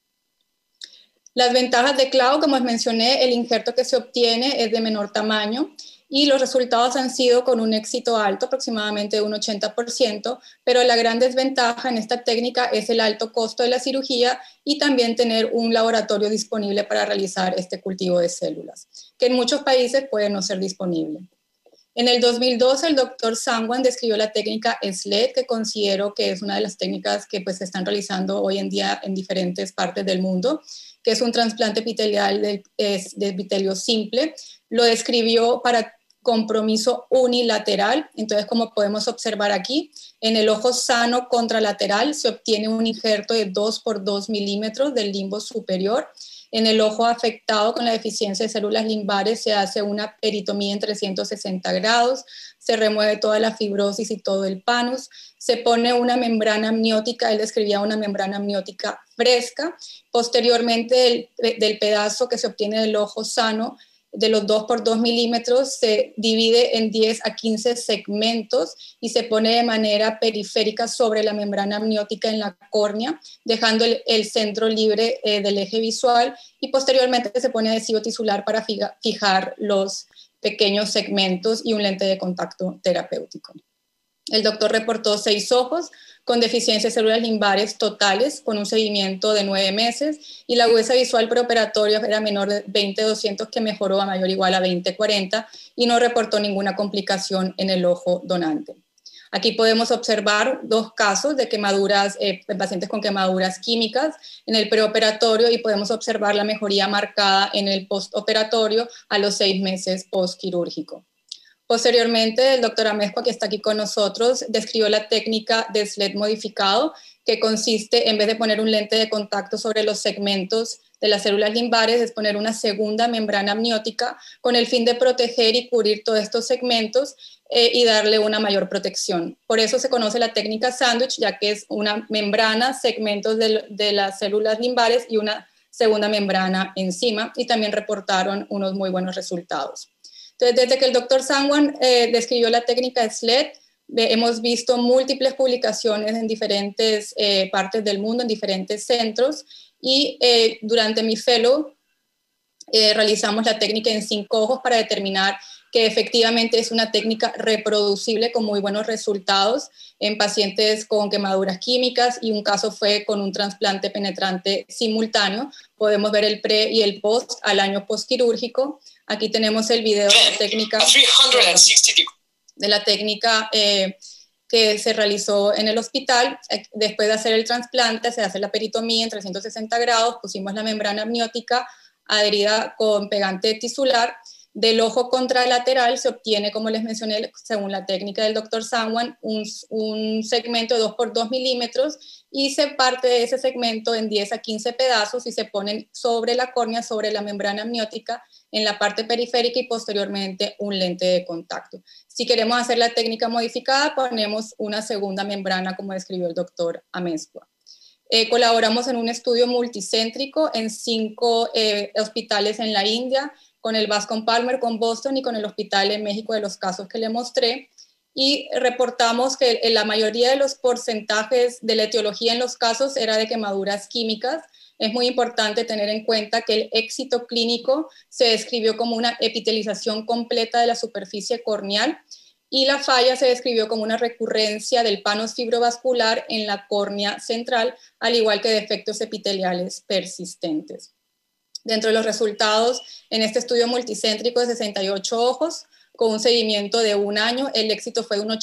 Las ventajas de CLAL, como les mencioné, el injerto que se obtiene es de menor tamaño, y los resultados han sido con un éxito alto, aproximadamente de un 80%, pero la gran desventaja en esta técnica es el alto costo de la cirugía y también tener un laboratorio disponible para realizar este cultivo de células, que en muchos países puede no ser disponible. En el 2012, el doctor Sangwan describió la técnica SLED, que considero que es una de las técnicas que pues, se están realizando hoy en día en diferentes partes del mundo, que es un trasplante epitelial de epitelio simple. Lo describió para compromiso unilateral. Entonces, como podemos observar aquí, en el ojo sano contralateral se obtiene un injerto de 2 por 2 milímetros del limbo superior. En el ojo afectado con la deficiencia de células limbares se hace una peritomía en 360 grados, se remueve toda la fibrosis y todo el panus, se pone una membrana amniótica, él describía una membrana amniótica fresca. Posteriormente, del pedazo que se obtiene del ojo sano, de los 2 por 2 milímetros, se divide en 10 a 15 segmentos y se pone de manera periférica sobre la membrana amniótica en la córnea, dejando el centro libre del eje visual, y posteriormente se pone adhesivo tisular para fijar los pequeños segmentos y un lente de contacto terapéutico. El doctor reportó 6 ojos con deficiencia de células limbares totales, con un seguimiento de 9 meses, y la agudeza visual preoperatoria era menor de 20/200, que mejoró a mayor o igual a 20/40, y no reportó ninguna complicación en el ojo donante. Aquí podemos observar 2 casos de quemaduras, pacientes con quemaduras químicas en el preoperatorio, y podemos observar la mejoría marcada en el postoperatorio a los 6 meses postquirúrgico. Posteriormente, el doctor Amezcua, que está aquí con nosotros, describió la técnica de SLED modificado, que consiste, en vez de poner un lente de contacto sobre los segmentos de las células limbares, es poner una segunda membrana amniótica con el fin de proteger y cubrir todos estos segmentos y darle una mayor protección. Por eso se conoce la técnica sándwich, ya que es una membrana, segmentos de las células limbares y una segunda membrana encima, y también reportaron unos muy buenos resultados. Entonces, desde que el doctor Sangwan describió la técnica de SLED, hemos visto múltiples publicaciones en diferentes partes del mundo, en diferentes centros, y durante mi fellow realizamos la técnica en 5 ojos para determinar que efectivamente es una técnica reproducible con muy buenos resultados en pacientes con quemaduras químicas, y un caso fue con un trasplante penetrante simultáneo. Podemos ver el pre y el post al año postquirúrgico. Aquí tenemos el video de la técnica que se realizó en el hospital. Después de hacer el trasplante, se hace la peritomía en 360 grados, pusimos la membrana amniótica adherida con pegante tisular, Del ojo contralateral se obtiene, como les mencioné, según la técnica del Dr. Sangwan, un segmento de 2 por 2 milímetros y se parte de ese segmento en 10 a 15 pedazos y se ponen sobre la córnea, sobre la membrana amniótica, en la parte periférica y posteriormente un lente de contacto. Si queremos hacer la técnica modificada, ponemos una segunda membrana, como describió el doctor Amezcua. Colaboramos en un estudio multicéntrico en 5 hospitales en la India, con el Bascom Palmer, con Boston y con el Hospital en México de los casos que le mostré, y reportamos que la mayoría de los porcentajes de la etiología en los casos era de quemaduras químicas. Es muy importante tener en cuenta que el éxito clínico se describió como una epitelización completa de la superficie corneal y la falla se describió como una recurrencia del panos fibrovascular en la córnea central, al igual que defectos epiteliales persistentes. Dentro de los resultados, en este estudio multicéntrico de 68 ojos, con un seguimiento de 1 año, el éxito fue de un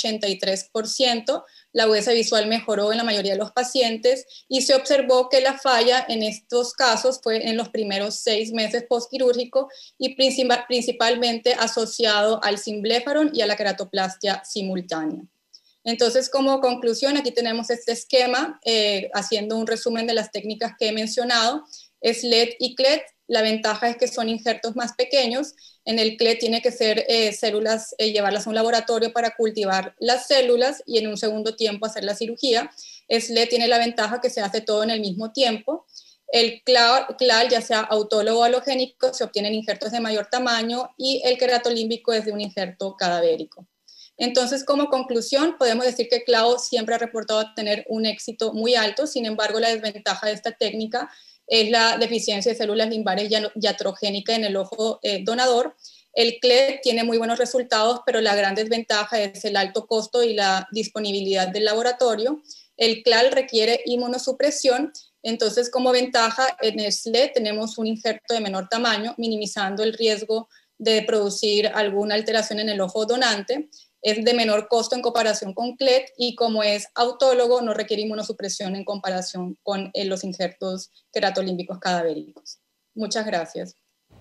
83%, la agudeza visual mejoró en la mayoría de los pacientes y se observó que la falla en estos casos fue en los primeros 6 meses postquirúrgico y principalmente asociado al cimbléfaron y a la queratoplastia simultánea. Entonces, como conclusión, aquí tenemos este esquema, haciendo un resumen de las técnicas que he mencionado. SLED y CLED, la ventaja es que son injertos más pequeños. En el CLED tiene que ser células, llevarlas a un laboratorio para cultivar las células y en un segundo tiempo hacer la cirugía. SLED tiene la ventaja que se hace todo en el mismo tiempo. El CLAL, ya sea autólogo o halogénico, se obtienen injertos de mayor tamaño y el queratolímbico es de un injerto cadavérico. Entonces, como conclusión, podemos decir que CLAO siempre ha reportado tener un éxito muy alto. Sin embargo, la desventaja de esta técnica es la deficiencia de células limbares iatrogénicas en el ojo donador. El CLED tiene muy buenos resultados, pero la gran desventaja es el alto costo y la disponibilidad del laboratorio. El CLAL requiere inmunosupresión, entonces como ventaja en el SLED tenemos un injerto de menor tamaño, minimizando el riesgo de producir alguna alteración en el ojo donante. Es de menor costo en comparación con CLED y como es autólogo no requiere inmunosupresión en comparación con los injertos queratolímbicos cadavéricos. Muchas gracias.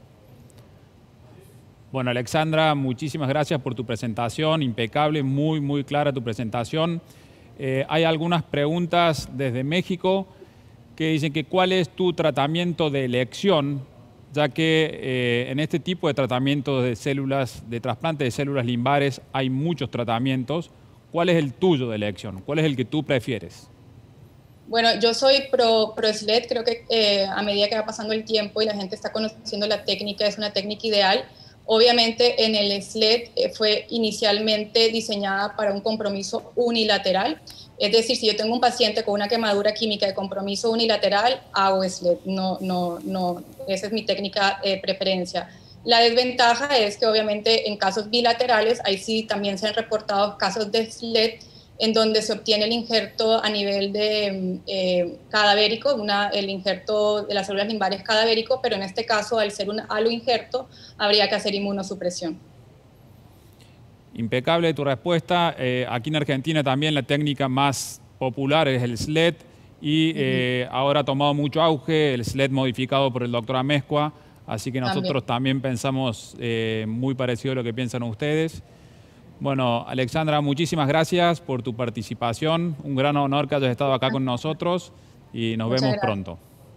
Bueno, Alexandra, muchísimas gracias por tu presentación, impecable, muy clara tu presentación. Hay algunas preguntas desde México que dicen que ¿cuál es tu tratamiento de elección? Ya que en este tipo de tratamientos de células, de trasplante de células limbares, hay muchos tratamientos. ¿Cuál es el tuyo de elección? ¿Cuál es el que tú prefieres? Bueno, yo soy pro SLED. Creo que a medida que va pasando el tiempo y la gente está conociendo la técnica, es una técnica ideal. Obviamente en el SLED fue inicialmente diseñada para un compromiso unilateral. Es decir, si yo tengo un paciente con una quemadura química de compromiso unilateral, hago SLED. No, esa es mi técnica de preferencia. La desventaja es que obviamente en casos bilaterales, ahí sí también se han reportado casos de SLED en donde se obtiene el injerto a nivel de cadavérico, el injerto de las células limbares cadavérico, pero en este caso, al ser un aloinjerto, habría que hacer inmunosupresión. Impecable tu respuesta. Aquí en Argentina también la técnica más popular es el SLED y ahora ha tomado mucho auge el SLED modificado por el doctor Amezcua, así que nosotros también pensamos muy parecido a lo que piensan ustedes. Bueno, Alexandra, muchísimas gracias por tu participación. Un gran honor que hayas estado acá con nosotros y nos vemos pronto.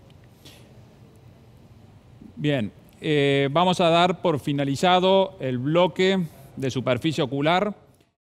Bien, vamos a dar por finalizado el bloque de superficie ocular.